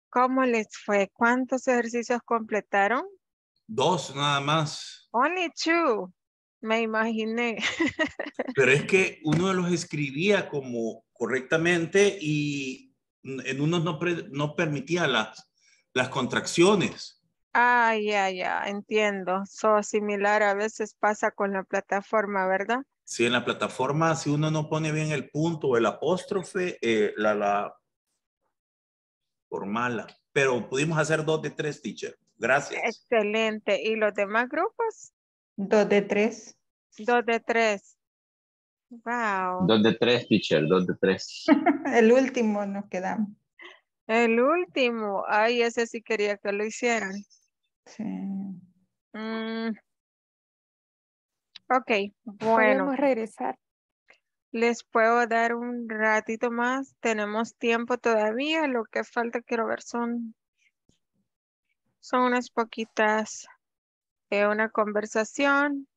¿Cómo les fue? ¿Cuántos ejercicios completaron? Dos nada más. Only two. Me imaginé. Pero es que uno los escribía como correctamente y en unos no, pre- no permitía las, las contracciones. Ah, ya, ya, entiendo. So similar a veces pasa con la plataforma, ¿verdad? Si en la plataforma, si uno no pone bien el punto o el apóstrofe, eh, la, la por mala. Pero pudimos hacer dos de tres, teacher. Gracias. Excelente. ¿Y los demás grupos? Dos de tres. Dos de tres. Wow. Dos de tres, teacher, dos de tres. El último nos quedamos. El último. Ay, ese sí quería que lo hicieran. Sí. Mm, ok, bueno. Podemos regresar. Les puedo dar un ratito más. Tenemos tiempo todavía. Lo que falta, quiero ver, son, son unas poquitas. eh, una conversación.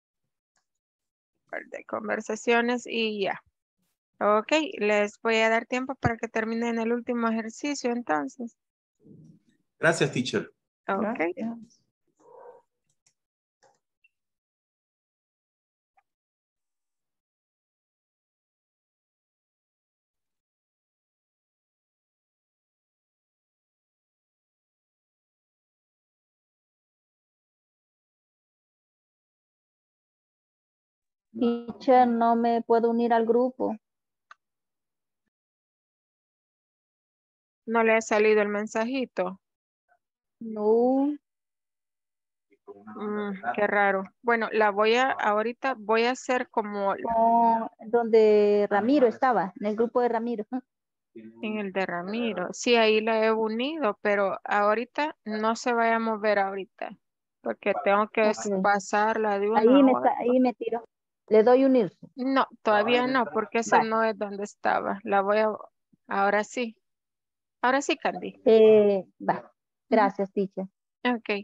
par de conversaciones y ya. Ok, les voy a dar tiempo para que terminen el último ejercicio entonces. Gracias, teacher. Ok. Gracias. Teacher, no me puedo unir al grupo. No le ha salido el mensajito. No. Mm, qué raro. Bueno, la voy a, ahorita voy a hacer como Con- donde Ramiro estaba, en el grupo de Ramiro. en el de Ramiro. Sí, ahí la he unido, pero ahorita no se vaya a mover ahorita, porque tengo que s- Ok. pasarla de uno Ahí a me está, otro. ahí me tiro. Le doy unirse. No, todavía no, porque ese Vale. no es donde estaba. La voy a, ahora sí. Ahora sí, Candy. Eh, va. Ujú. Gracias, teacher. Ok.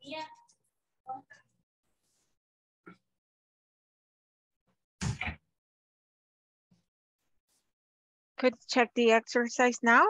Could check the exercise now?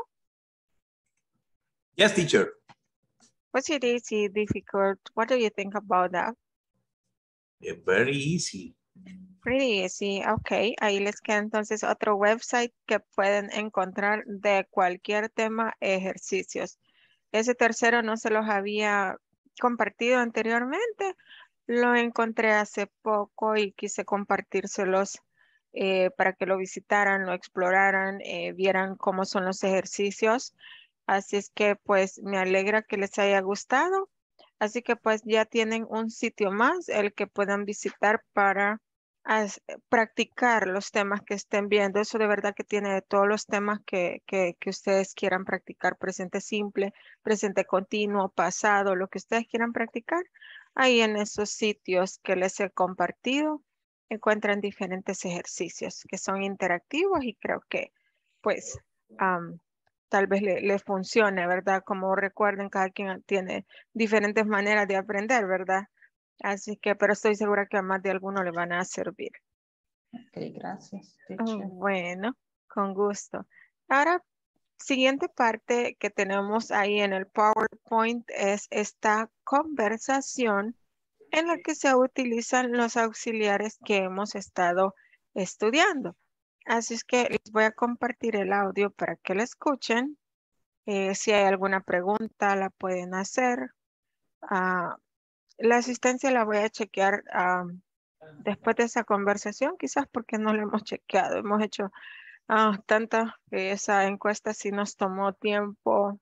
Yes, teacher. Was it easy, difficult? What do you think about that? Eh, very easy. Pretty easy, ok. Ahí les queda entonces otro website que pueden encontrar de cualquier tema, ejercicios. Ese tercero no se los había compartido anteriormente. Lo encontré hace poco y quise compartírselos eh, para que lo visitaran, lo exploraran, eh, vieran cómo son los ejercicios. Así es que pues me alegra que les haya gustado. Así que pues ya tienen un sitio más el que puedan visitar para as- practicar los temas que estén viendo. Eso de verdad que tiene de todos los temas que, que, que ustedes quieran practicar. Presente simple, presente continuo, pasado, lo que ustedes quieran practicar. Ahí en esos sitios que les he compartido encuentran diferentes ejercicios que son interactivos y creo que pues am, tal vez le, le funcione, ¿verdad? Como recuerden, cada quien tiene diferentes maneras de aprender, ¿verdad? Así que, pero estoy segura que a más de alguno le van a servir. Ok, gracias, Oh, teacher. bueno, con gusto. Ahora, siguiente parte que tenemos ahí en el PowerPoint es esta conversación en la que se utilizan los auxiliares que hemos estado estudiando. Así es que les voy a compartir el audio para que lo escuchen. Eh, si hay alguna pregunta, la pueden hacer. Ah, la asistencia la voy a chequear ah, después de esa conversación, quizás porque no la hemos chequeado. Hemos hecho ah, tanta que esa encuesta sí nos tomó tiempo.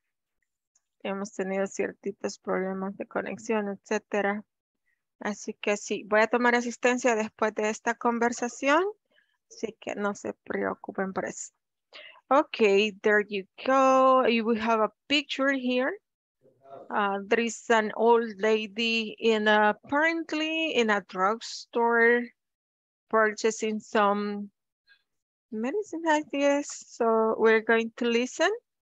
Hemos tenido ciertos problemas de conexión, etcétera. Así que sí, voy a tomar asistencia después de esta conversación. Así que no se preocupen por eso. Okay, there you go. You will have a picture here. Uh, there is an old lady in a, apparently in a drugstore purchasing some medicine, I guess. So we're going to listen.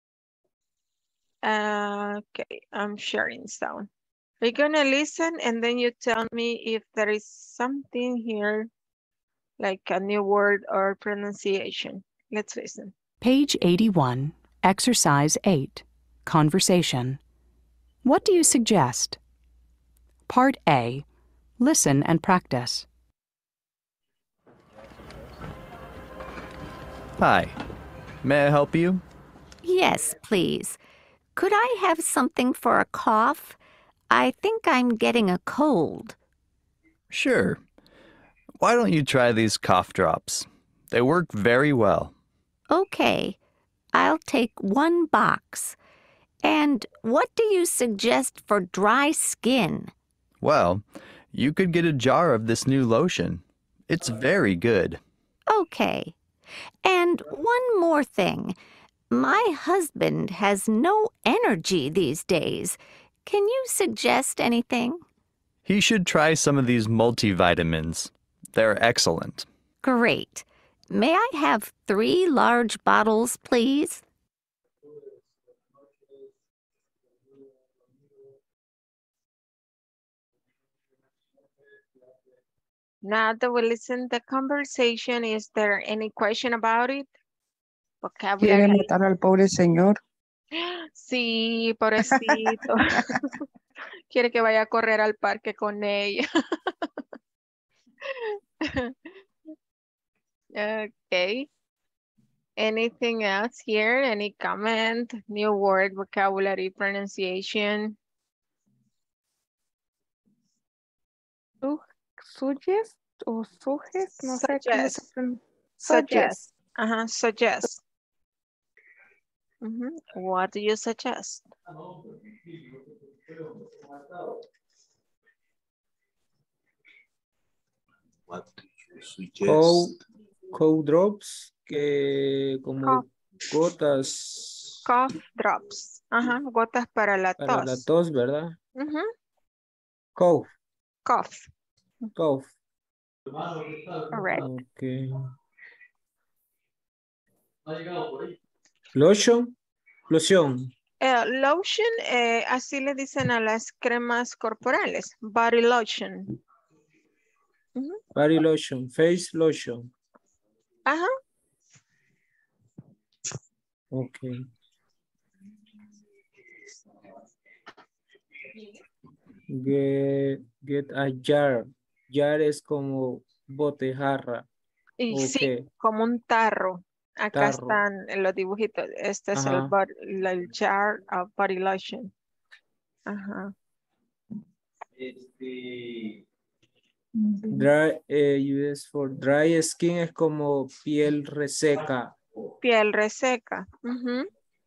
Uh, okay, I'm sharing sound. We're gonna listen and then you tell me if there is something here like a new word or pronunciation. Let's listen. Page eighty-one, Exercise eight, Conversation. What do you suggest? Part A, Listen and practice. Hi, may I help you? Yes, please. Could I have something for a cough? I think I'm getting a cold. Sure. Why don't you try these cough drops? They work very well. Okay, I'll take one box. And what do you suggest for dry skin? Well, you could get a jar of this new lotion. It's very good. Okay. And one more thing. My husband has no energy these days. Can you suggest anything? He should try some of these multivitamins. They're excellent. Great. May I have three large bottles, please? Now that we listen to the conversation, is there any question about it? ¿Quiere Vocabulary. matar al pobre señor? Sí, pobrecito. Quiere que vaya a correr al parque con ella. Okay. Anything else here? Any comment? New word, vocabulary, pronunciation? Su- Suggest o suggest, no sé cómo se Suggest. pronuncia. Suggest. Uh-huh, suggest. Mhm. What do you suggest? What do you suggest? Cow, cow drops, que como Cough. gotas Cough drops. Ajá, gotas para la para la tos. tos, ¿verdad? Ujú. Cough, Cough. cough. Correct. Okay. Lotion, loción. Eh, lotion, eh, así le dicen a las cremas corporales. Body lotion. Ujú. Body lotion, face lotion. Ajá. Okay. Get, get a jar. Jar es como bote, jarra. Y ¿O sí, qué? como un tarro. Acá Tarro. están los dibujitos. Este es el, Ajá. bod- la- el jar of body lotion. Ajá. Dry, eh, use for dry skin es como piel reseca. Piel reseca. Ujú.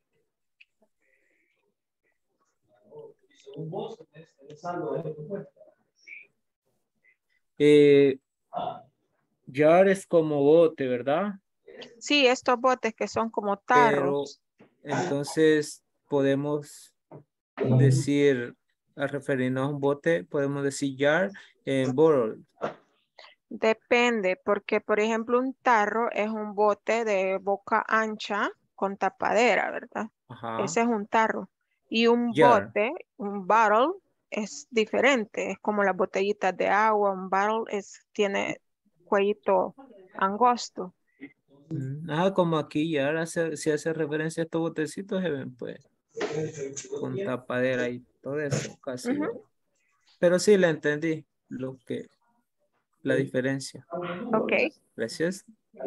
Eh, jar es como bote, ¿verdad? Sí, estos botes que son como Pero tarros. entonces podemos decir, al referirnos a un bote, podemos decir jar en bottle. Depende, porque por ejemplo un tarro es un bote de boca ancha con tapadera, ¿verdad? Ajá. Ese es un tarro. Y un Jar. bote, un bottle, es diferente. Es como las botellitas de agua. Un bottle es, tiene cuellito angosto. Mm, Ah, como aquí ya hace, si hace referencia a estos botecitos, se ven pues con tapadera y todo eso, casi Ujú. igual. Pero sí la entendí, lo que, la diferencia. Ok. Gracias.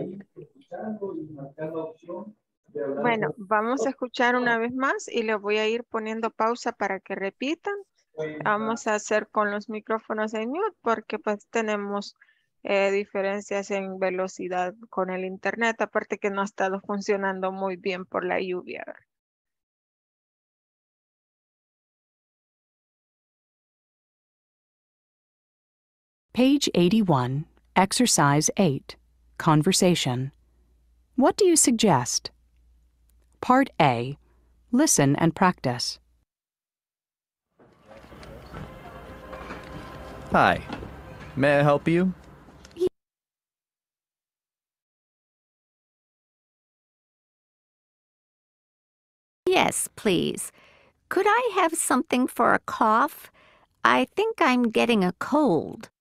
Bueno, vamos a escuchar una vez más y le voy a ir poniendo pausa para que repitan. Vamos a hacer con los micrófonos en mute porque pues tenemos eh, diferencias en velocidad con el internet, aparte que no ha estado funcionando muy bien por la lluvia. Page eighty-one, Exercise eight, Conversation. What do you suggest? Part A, Listen and practice. Hi, may I help you? Yes, please. Could I have something for a cough? I think I'm getting a cold.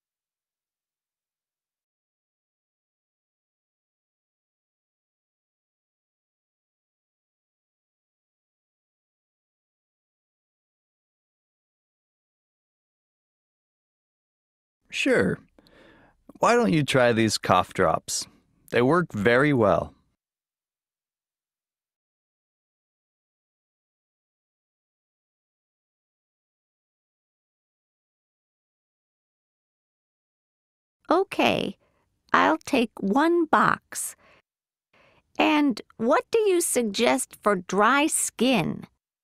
Sure. Why don't you try these cough drops? They work very well. Okay, I'll take one box. And what do you suggest for dry skin?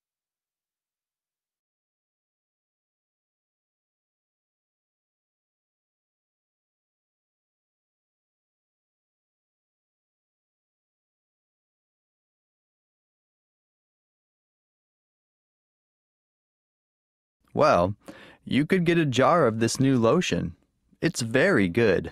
Well, you could get a jar of this new lotion. It's very good.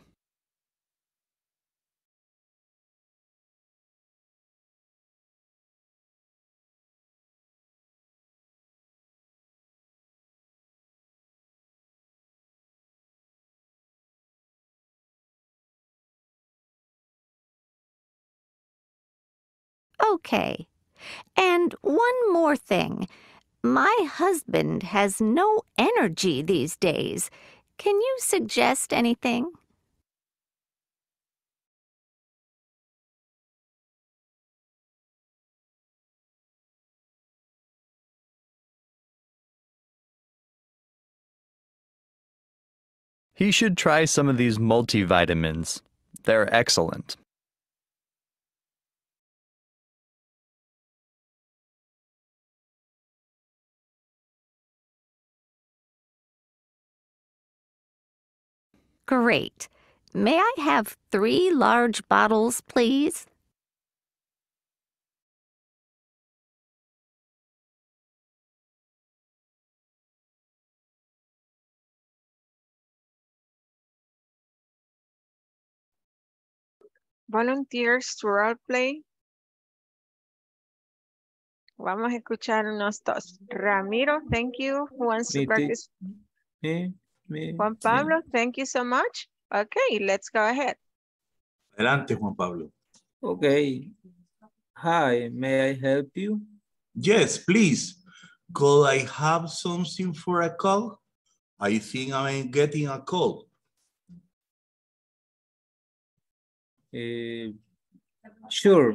Okay. And one more thing. My husband has no energy these days. Can you suggest anything? He should try some of these multivitamins. They're excellent. Great. May I have three large bottles, please? Volunteers to role play. Vamos a escuchar unos dos. Ramiro, thank you. Who wants to Me, practice? me, me, Juan me. Pablo, thank you so much. Okay, let's go ahead. Adelante, Juan Pablo. Okay. Hi, may I help you? Yes, please. Could I have something for a call? I think I'm getting a call. Uh, sure.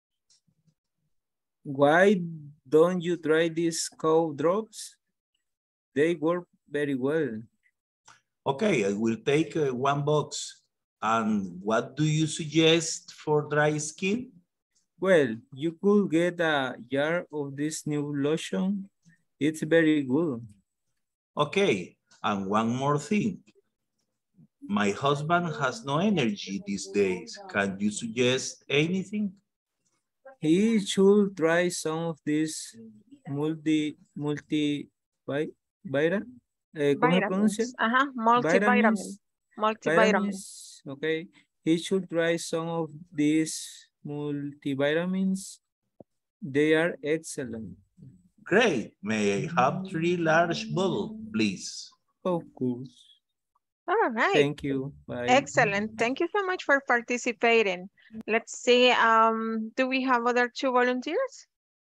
Why don't you try these cough drops? They work very well. Okay, I will take uh, one box. And what do you suggest for dry skin? Well, you could get a jar of this new lotion. It's very good. Okay, and one more thing. My husband has no energy these days. Can you suggest anything? He should try some of these multi, multi, vi, vita, eh, ¿cómo se pronuncia? Vitamins. Ajá, multivitamin. Vitamins. Multivitamin. Vitamins, okay. He should try some of these multivitamins. They are excellent. Great. May I have three large bottles, please? Of course. All right. Thank you. Bye. Excellent. Thank you so much for participating. Let's see. Um, do we have other two volunteers?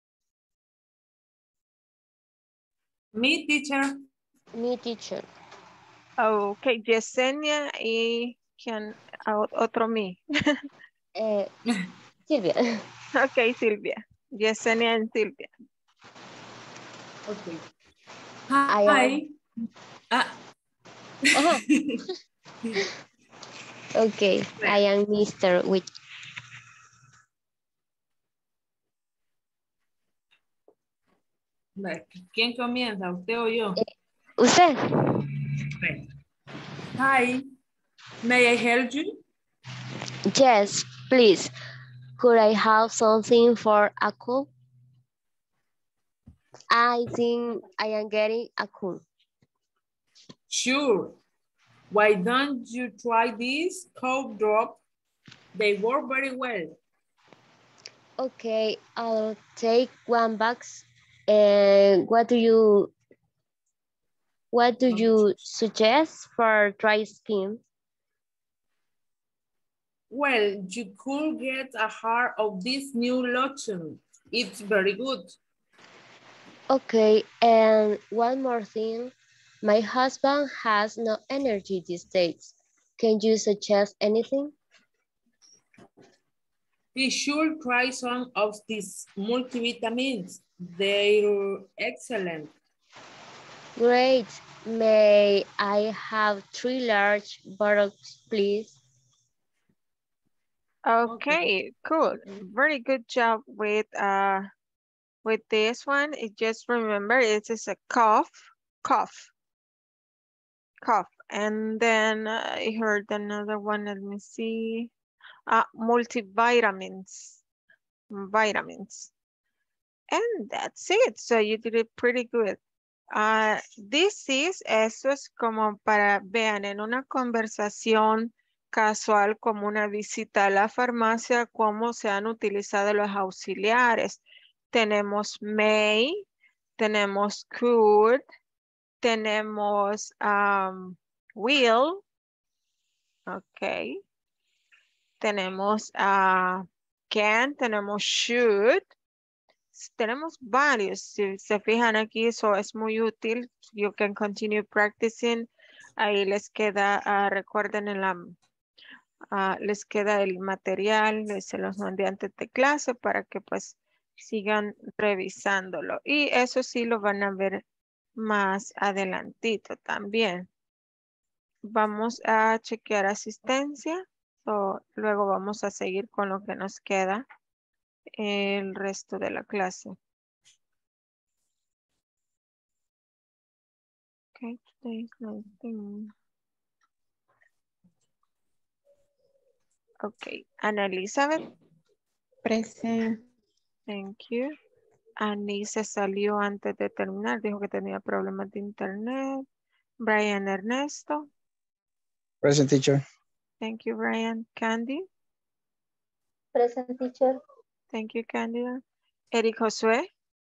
Me, teacher. Me, teacher. Okay, Yesenia y ¿quién? Ah, otro me. Eh, Silvia. Okay, Silvia. Yesenia and Silvia. Okay. I Hi. am- Ah. Ajá. Okay, I am Mister With. ¿Quién comienza? ¿Usted o yo? ¿Usted? Hi. May I help you? Yes, please. Could I have something for a cool? I think I am getting a cool. Sure. Why don't you try these cough drops? They work very well. Okay, I'll take one box. And what do you what do you suggest for dry skin? Well, you could get a jar of this new lotion. It's very good. Okay, and one more thing. My husband has no energy these days. Can you suggest anything? Be sure to try some of these multivitamins. They're excellent. Great. May I have three large bottles, please? Okay, cool. Very good job with uh with this one. It just remember it is a cough, cough, cough, and then uh, I heard another one. Let me see. Uh, multivitamins, vitamins, and that's it. So you did it pretty good. Uh, this is, eso es como para, vean, en una conversación casual como una visita a la farmacia, cómo se han utilizado los auxiliares. Tenemos may, tenemos could, tenemos um, will, ok. Tenemos uh, can, tenemos should. Tenemos varios, si se fijan aquí, eso es muy útil. You can continue practicing. Ahí les queda, uh, recuerden, en la, uh, les queda el material, se los mandé antes de clase para que pues sigan revisándolo. Y eso sí lo van a ver más adelantito también. Vamos a chequear asistencia. So, luego vamos a seguir con lo que nos queda el resto de la clase. Okay, today is nineteen. Okay, Ana Elizabeth. Present. Thank you. Ani se salió antes de terminar, dijo que tenía problemas de internet. Brian Ernesto. Present, teacher. Thank you, Brian. Candy. Present, teacher. Thank you, Candida. Eric Josué.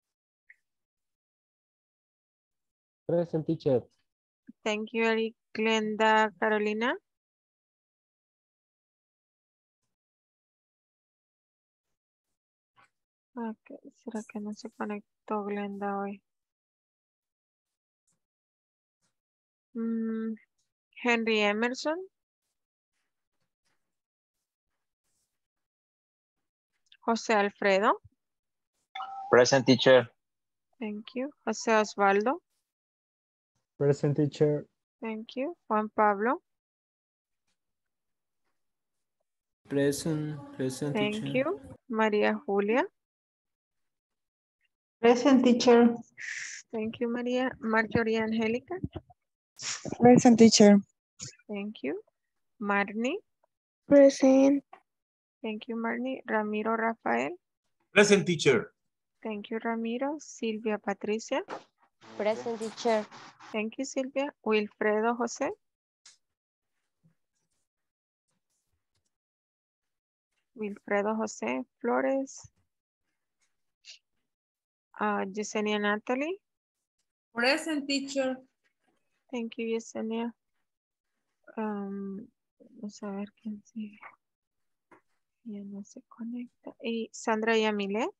Present, teacher. Thank you, Eric. Glenda Carolina. Ok, ¿será que no se conectó Glenda hoy? Mm, Henry Emerson. José Alfredo. Present, teacher. Thank you. José Osvaldo. Present, teacher. Thank you. Juan Pablo. Present, present, Thank teacher. you. María Julia. Present, teacher. Thank you, María. Marjorie Angélica. Present, teacher. Thank you. Marnie. Present. Thank you, Marnie. Ramiro Rafael. Present, teacher. Thank you, Ramiro. Silvia Patricia. Present, teacher. Thank you, Silvia. Wilfredo José. Wilfredo José Flores. Uh, Yesenia Natalie. Present, teacher. Thank you, Yesenia. Um, vamos a ver quién sigue. Ya no se conecta. Y Sandra Yamile.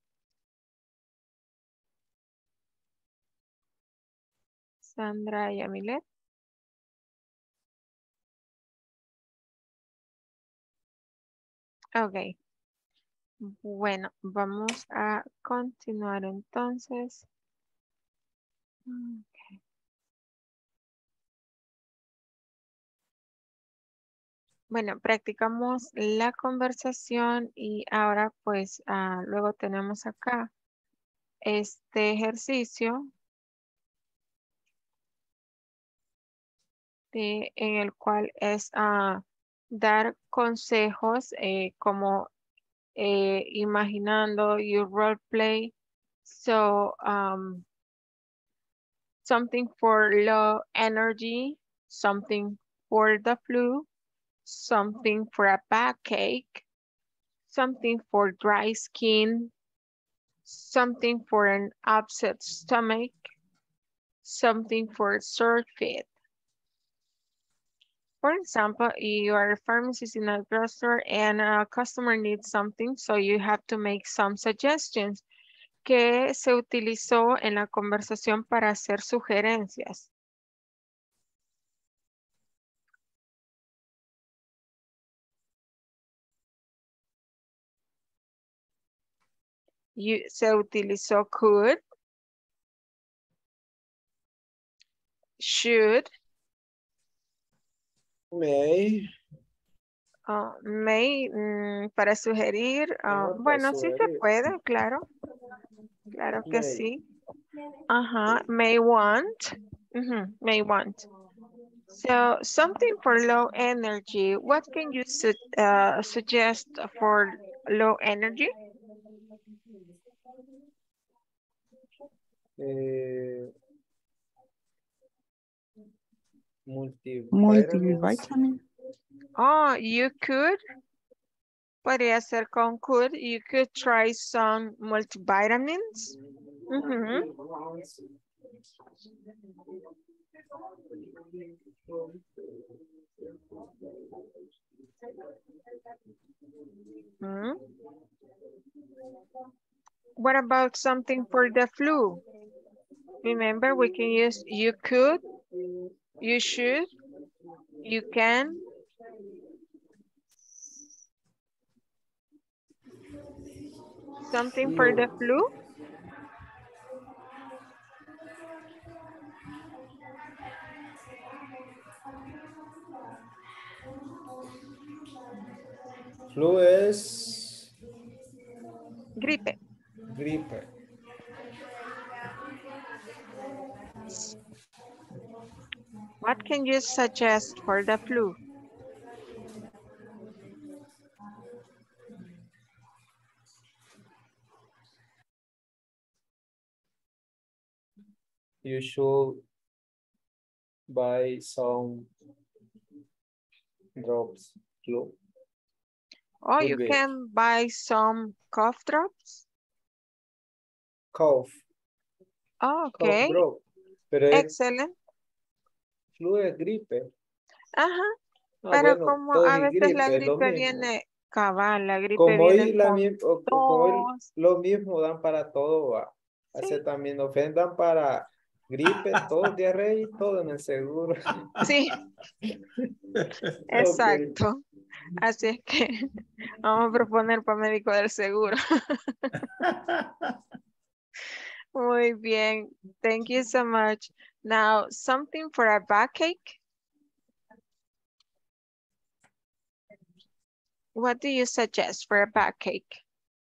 Sandra Yamile. Ok. Bueno, vamos a continuar entonces. Okay. Bueno, practicamos la conversación y ahora pues ah, luego tenemos acá este ejercicio de, en el cual es ah, dar consejos eh, como eh, imaginando your role play. So, um, something for low energy, something for the flu, something for a backache, something for dry skin, something for an upset stomach, something for sore feet. For example, you are a pharmacist in a drugstore and a customer needs something, so you have to make some suggestions que se utilizó en la conversación para hacer sugerencias. You, se utilizó could, should, May. uh, may, mm, para sugerir, uh, bueno, sí se puede, claro, claro que May. sí. Ajá, may want, uh-huh, may want. So, something for low energy, what can you su uh, suggest for low energy? Eh, multivitamins. Multivitamin. Oh, you could, podría ser con could, you could try some multivitamins. Mm-hmm. Mm-hmm. What about something for the flu? Remember, we can use you could, you should, you can. Something for the flu? Flu es Gripe. gripe. What can you suggest for the flu? You should buy some drops. Flu. Oh, Could you be. can buy some cough drops. Cough. Oh, Cough okay. drop. Pero es Excellent. flu es gripe. Ajá. Ah, Pero bueno, como tos a y veces la gripe es lo gripe mismo. viene cabal, la gripe Como viene hoy, la, con mi- o- o- como hoy tos. lo mismo dan para todo, va. Hace también ofendan para gripe, tos, diarrea y todo en el seguro. Sí, Ok. exacto. Así es que vamos a proponer para médico del seguro. Muy bien. Thank you so much. Now, something for a backache. What do you suggest for a backache?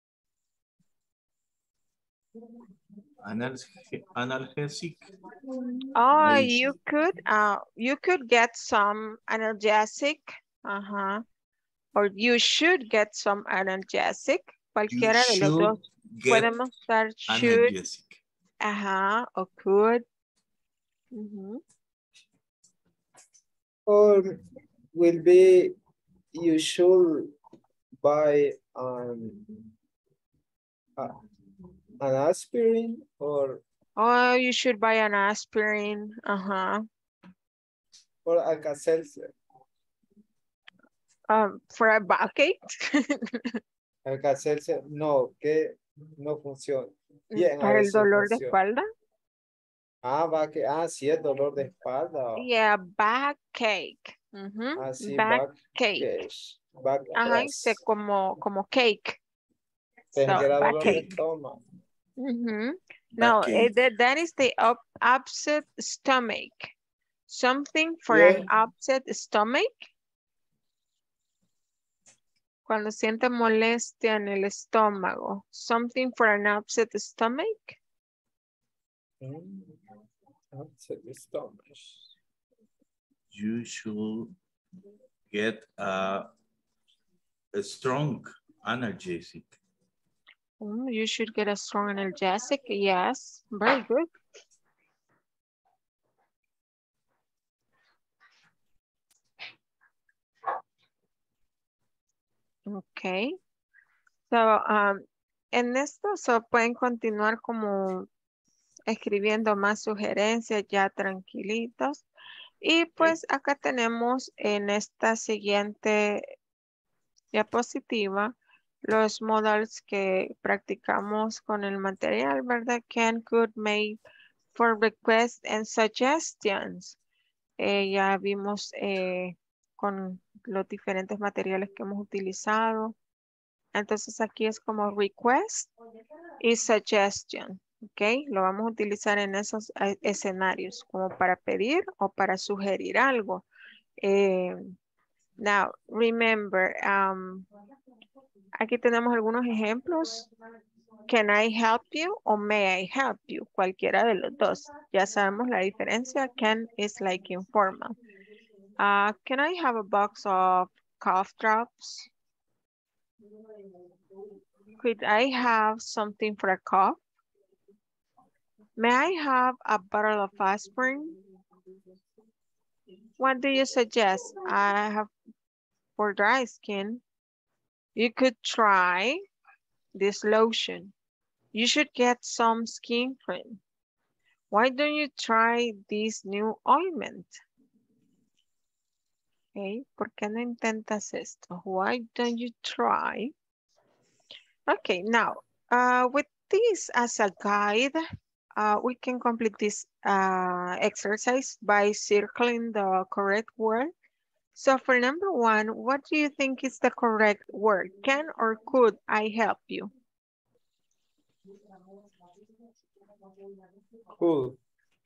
Analge- analgesic. Oh, Medicine. you could, uh, you could get some analgesic. Uh-huh. Or you should get some analgesic. Cualquiera de los should dos. get Podemos usar should, analgesic. ajá, o could. Ujú. Or will be, you should buy um, a- an aspirin or, Oh, you should buy an aspirin. Uh-huh. or Alka-Seltzer. Um, for a backache. Alka-Seltzer, no, que no funciona. Bien, a Para el veces dolor de funciona. espalda. Ah, va que, ah, sí, es dolor de espalda. Yeah, backache. Ujú. Ah, sí, Backache. back, Ajá, dice como, como cake. Pensé So, que era dolor de backache. estómago. Mhm. No, eh, that, that is the up, upset stomach. Something for Yeah. an upset stomach. Cuando siente molestia en el estómago. Something for an upset stomach. Mm, upset the stomach. You should get a, a strong analgesic. Mm, you should get a strong analgesic. Yes, very good. Okay. So, um, en esto so pueden continuar como escribiendo más sugerencias ya tranquilitos. Y pues acá tenemos en esta siguiente diapositiva los modals que practicamos con el material, ¿verdad? Can, could, may, for requests and suggestions. Eh, ya vimos eh, con los diferentes materiales que hemos utilizado. Entonces aquí es como request y suggestion. ¿Ok? Lo vamos a utilizar en esos eh, escenarios como para pedir o para sugerir algo. Eh, now, remember, um, aquí tenemos algunos ejemplos. Can I help you o may I help you? Cualquiera de los dos. Ya sabemos la diferencia. Can is like informal. Uh, can I have a box of cough drops? Could I have something for a cough? May I have a bottle of aspirin? What do you suggest? I have for dry skin. You could try this lotion. You should get some skin cream. Why don't you try this new ointment? Okay, ¿por qué no intentas esto? Why don't you try? Okay, now, uh, with this as a guide, uh, we can complete this uh, exercise by circling the correct word. So for number one, what do you think is the correct word? Can or could I help you? Cool.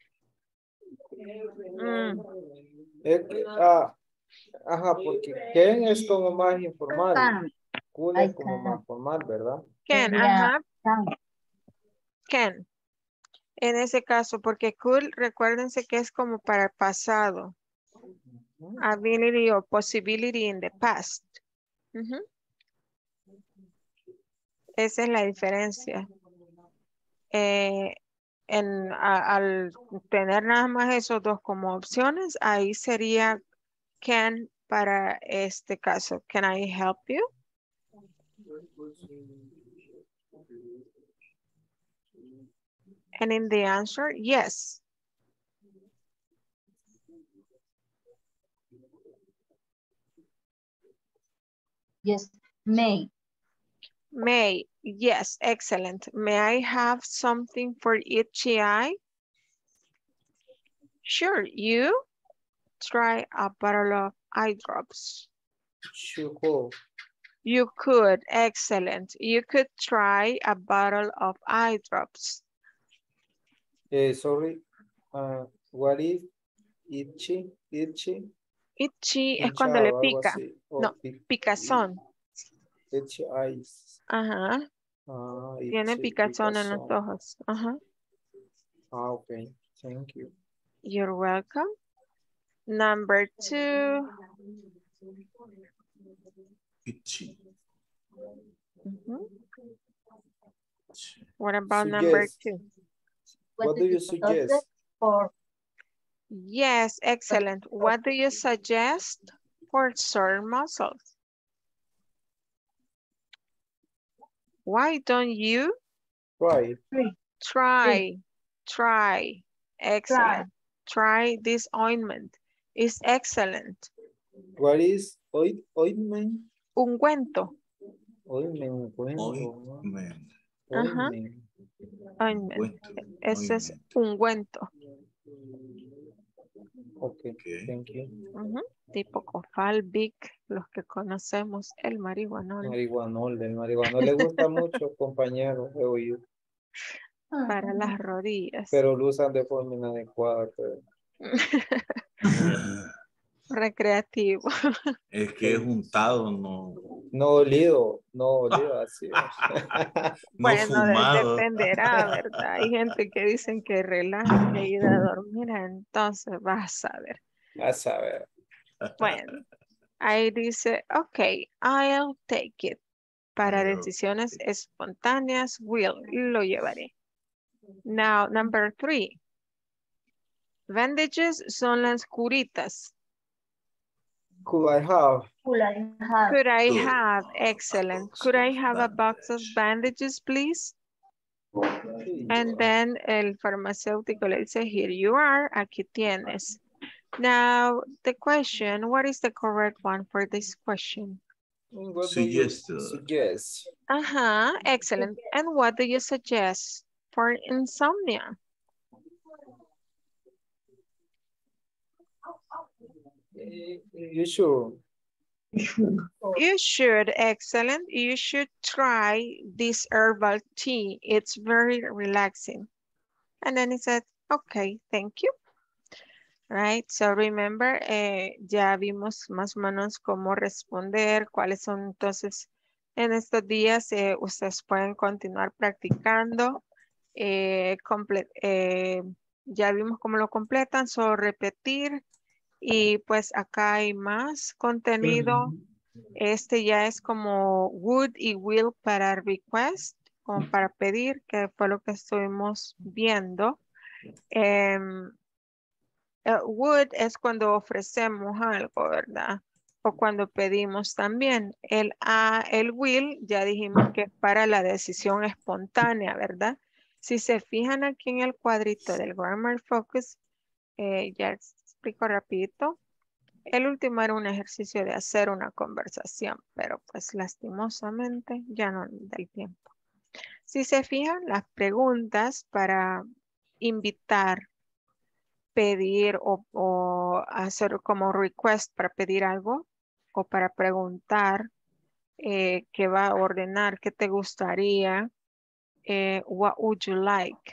Mm. Es que, ah, ajá, porque Ken es como más informal. Cool es como más formal, ¿verdad? Can, ajá. Can. En ese caso, porque could, recuérdense que es como para el pasado. Ability or possibility in the past. Uh-huh. Esa es la diferencia. Eh, en, a, al tener nada más esos dos como opciones, ahí sería can para este caso. Can I help you? And in the answer, yes. Yes, may. May, yes, excellent. May I have something for itchy eye? Sure, you try a bottle of eye drops. Sure. You could, excellent. You could try a bottle of eye drops. Eh, sorry, uh, what is itchy? Itchy? Itchy es cuando le Hinchado, algo pica. así. O No, pi- picazón. Itchy eyes. Ajá. Ah, Tiene itchy, picazón en los picazón. ojos. Ajá. Ah, okay. Thank you. You're welcome. Number two. Itchy. Mhm. What about number Suggest. two? What do you suggest? For Yes, excellent. What do you suggest for sore muscles? Why don't you Right. try, try, excellent. Try this ointment. It's excellent. What is oint ointment? Ungüento. Ointment, ungüento. Ointment. Ajá. Ointment. Ointment. Ungüento. Ese es Ointment. ungüento. Okay, Okay. thank you. Ujú. Tipo Cofal, Vic, los que conocemos, el marihuanol. Marihuanol, el marihuanol le gusta mucho, compañero, veo yo. Para las rodillas. Pero lo usan de forma inadecuada. Pero... Recreativo. Es que es untado, no. No olido, no olido así. No Bueno, de- fumado. dependerá, ¿verdad? Hay gente que dicen que relaja, que ayuda a dormir, entonces vas a ver. A saber. Bueno, ahí dice, ok, I'll take it. Para decisiones espontáneas, will, lo llevaré. Now, number three. Bandages son las curitas. Could I have? Could I have? Could I Good. have? Excellent. Could I have a box of bandages, please? And then el farmacéutico le dice, here you are, aquí tienes. Now, the question, what is the correct one for this question? What do you Suggest. suggest? Uh-huh, excellent. And what do you suggest for insomnia? You sure? You should, excellent. You should try this herbal tea. It's very relaxing. And then he said, okay, thank you. Right, so remember, eh, ya vimos más o menos cómo responder, cuáles son entonces en estos días, eh, ustedes pueden continuar practicando. Eh, comple eh, ya vimos cómo lo completan, solo repetir. Y pues acá hay más contenido. Este ya es como would y will para request, como para pedir, que fue lo que estuvimos viendo. Em, Uh, would es cuando ofrecemos algo, ¿verdad? O cuando pedimos también. El, a, el will, ya dijimos que es para la decisión espontánea, ¿verdad? Si se fijan aquí en el cuadrito del Grammar Focus, eh, ya explico rapidito. El último era un ejercicio de hacer una conversación, pero pues lastimosamente ya no da el tiempo. Si se fijan, las preguntas para invitar, pedir o, o hacer como request para pedir algo o para preguntar eh, qué va a ordenar, qué te gustaría, eh, what would you like.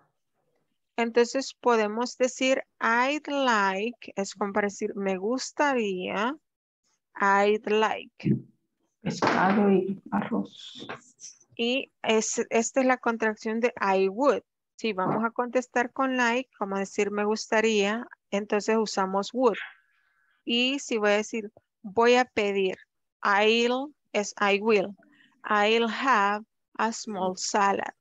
Entonces podemos decir I'd like, es como para decir me gustaría, I'd like. Pescado y arroz. Y es, esta es la contracción de I would. Si vamos a contestar con like, como decir me gustaría, entonces usamos would. Y si voy a decir voy a pedir, I'll es I will. I'll have a small salad.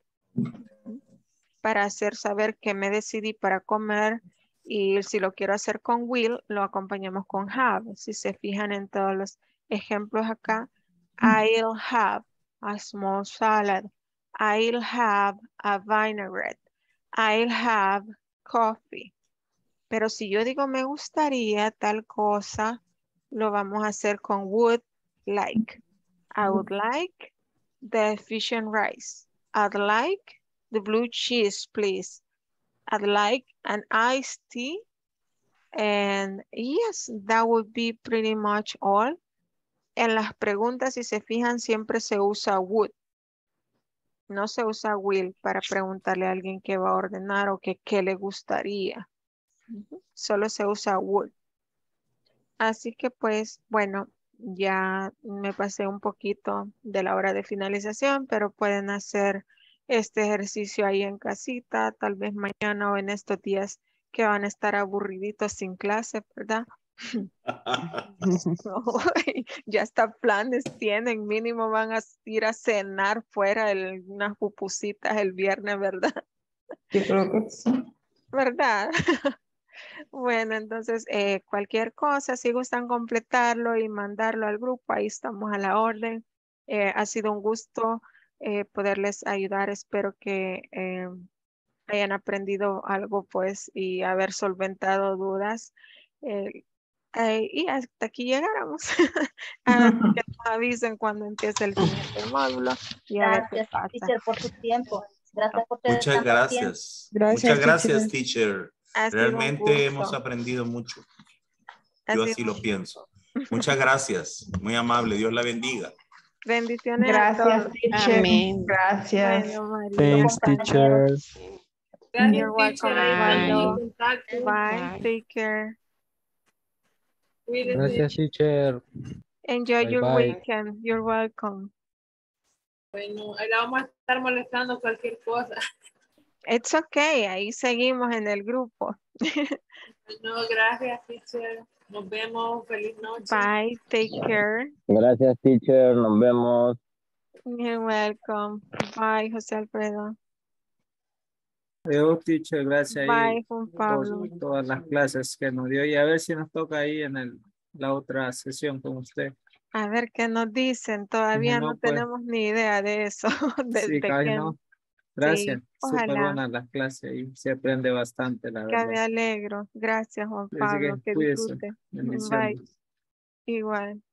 Para hacer saber que me decidí para comer y si lo quiero hacer con will, lo acompañamos con have. Si se fijan en todos los ejemplos acá, I'll have a small salad. I'll have a vinaigrette. I'll have coffee. Pero si yo digo me gustaría tal cosa, lo vamos a hacer con would like. I would like the fish and rice. I'd like the blue cheese, please. I'd like an iced tea. And yes, that would be pretty much all. En las preguntas, si se fijan, siempre se usa would. No se usa will para preguntarle a alguien qué va a ordenar o que qué le gustaría. Ujú. Solo se usa would. Así que pues, bueno, ya me pasé un poquito de la hora de finalización, pero pueden hacer este ejercicio ahí en casita, tal vez mañana o en estos días que van a estar aburriditos sin clase, ¿verdad? Uy, ya hasta planes tienen, mínimo van a ir a cenar fuera el- unas pupusitas el viernes, ¿verdad? Yo creo que sí. ¿Verdad? Bueno, entonces eh, cualquier cosa, si gustan completarlo y mandarlo al grupo, ahí estamos a la orden. Eh, ha sido un gusto eh, poderles ayudar. Espero que eh, hayan aprendido algo, pues, y haber solventado dudas. Eh, eh, y hasta aquí llegáramos. A que nos avisen cuando empiece el siguiente módulo y a ver qué Gracias, pasa. teacher, por su tiempo. Gracias por tener Muchas tanto gracias. Gracias, Muchas gracias, teacher. teacher. Ha sido un Realmente hemos gusto. aprendido mucho. Ha Yo sido así un lo gusto. pienso. Muchas gracias. Muy amable. Dios la bendiga. Bendiciones a Gracias, todos. teacher. Amén. Gracias. Bueno, María. Thanks, teacher. Gracias, You're welcome, teacher. Ahí estamos en Osvaldo. contacto. Bye. Take care. Cuídese. Gracias, teacher. Enjoy Bye, your bye. weekend. You're welcome. Bueno, ahí la vamos a estar molestando cualquier cosa. It's okay. Ahí seguimos en el grupo. No, gracias, teacher. Nos vemos. Feliz noche. Bye. Take care. Gracias, teacher. Nos vemos. You're welcome. Bye, José Alfredo. Yo, teacher, gracias ahí Bye, Juan por Pablo. todas las clases que nos dio y a ver si nos toca ahí en el, la otra sesión con usted. A ver qué nos dicen. Y si Todavía no no, pues, tenemos ni idea de eso. De, sí, de casi qué. no. Gracias. Sí, Súper ojalá. buenas las clases y se aprende bastante, la Que verdad. me alegro. Gracias, Juan Así Pablo. que Que cuídese. disfrute. Bye. Bendiciones. Igual.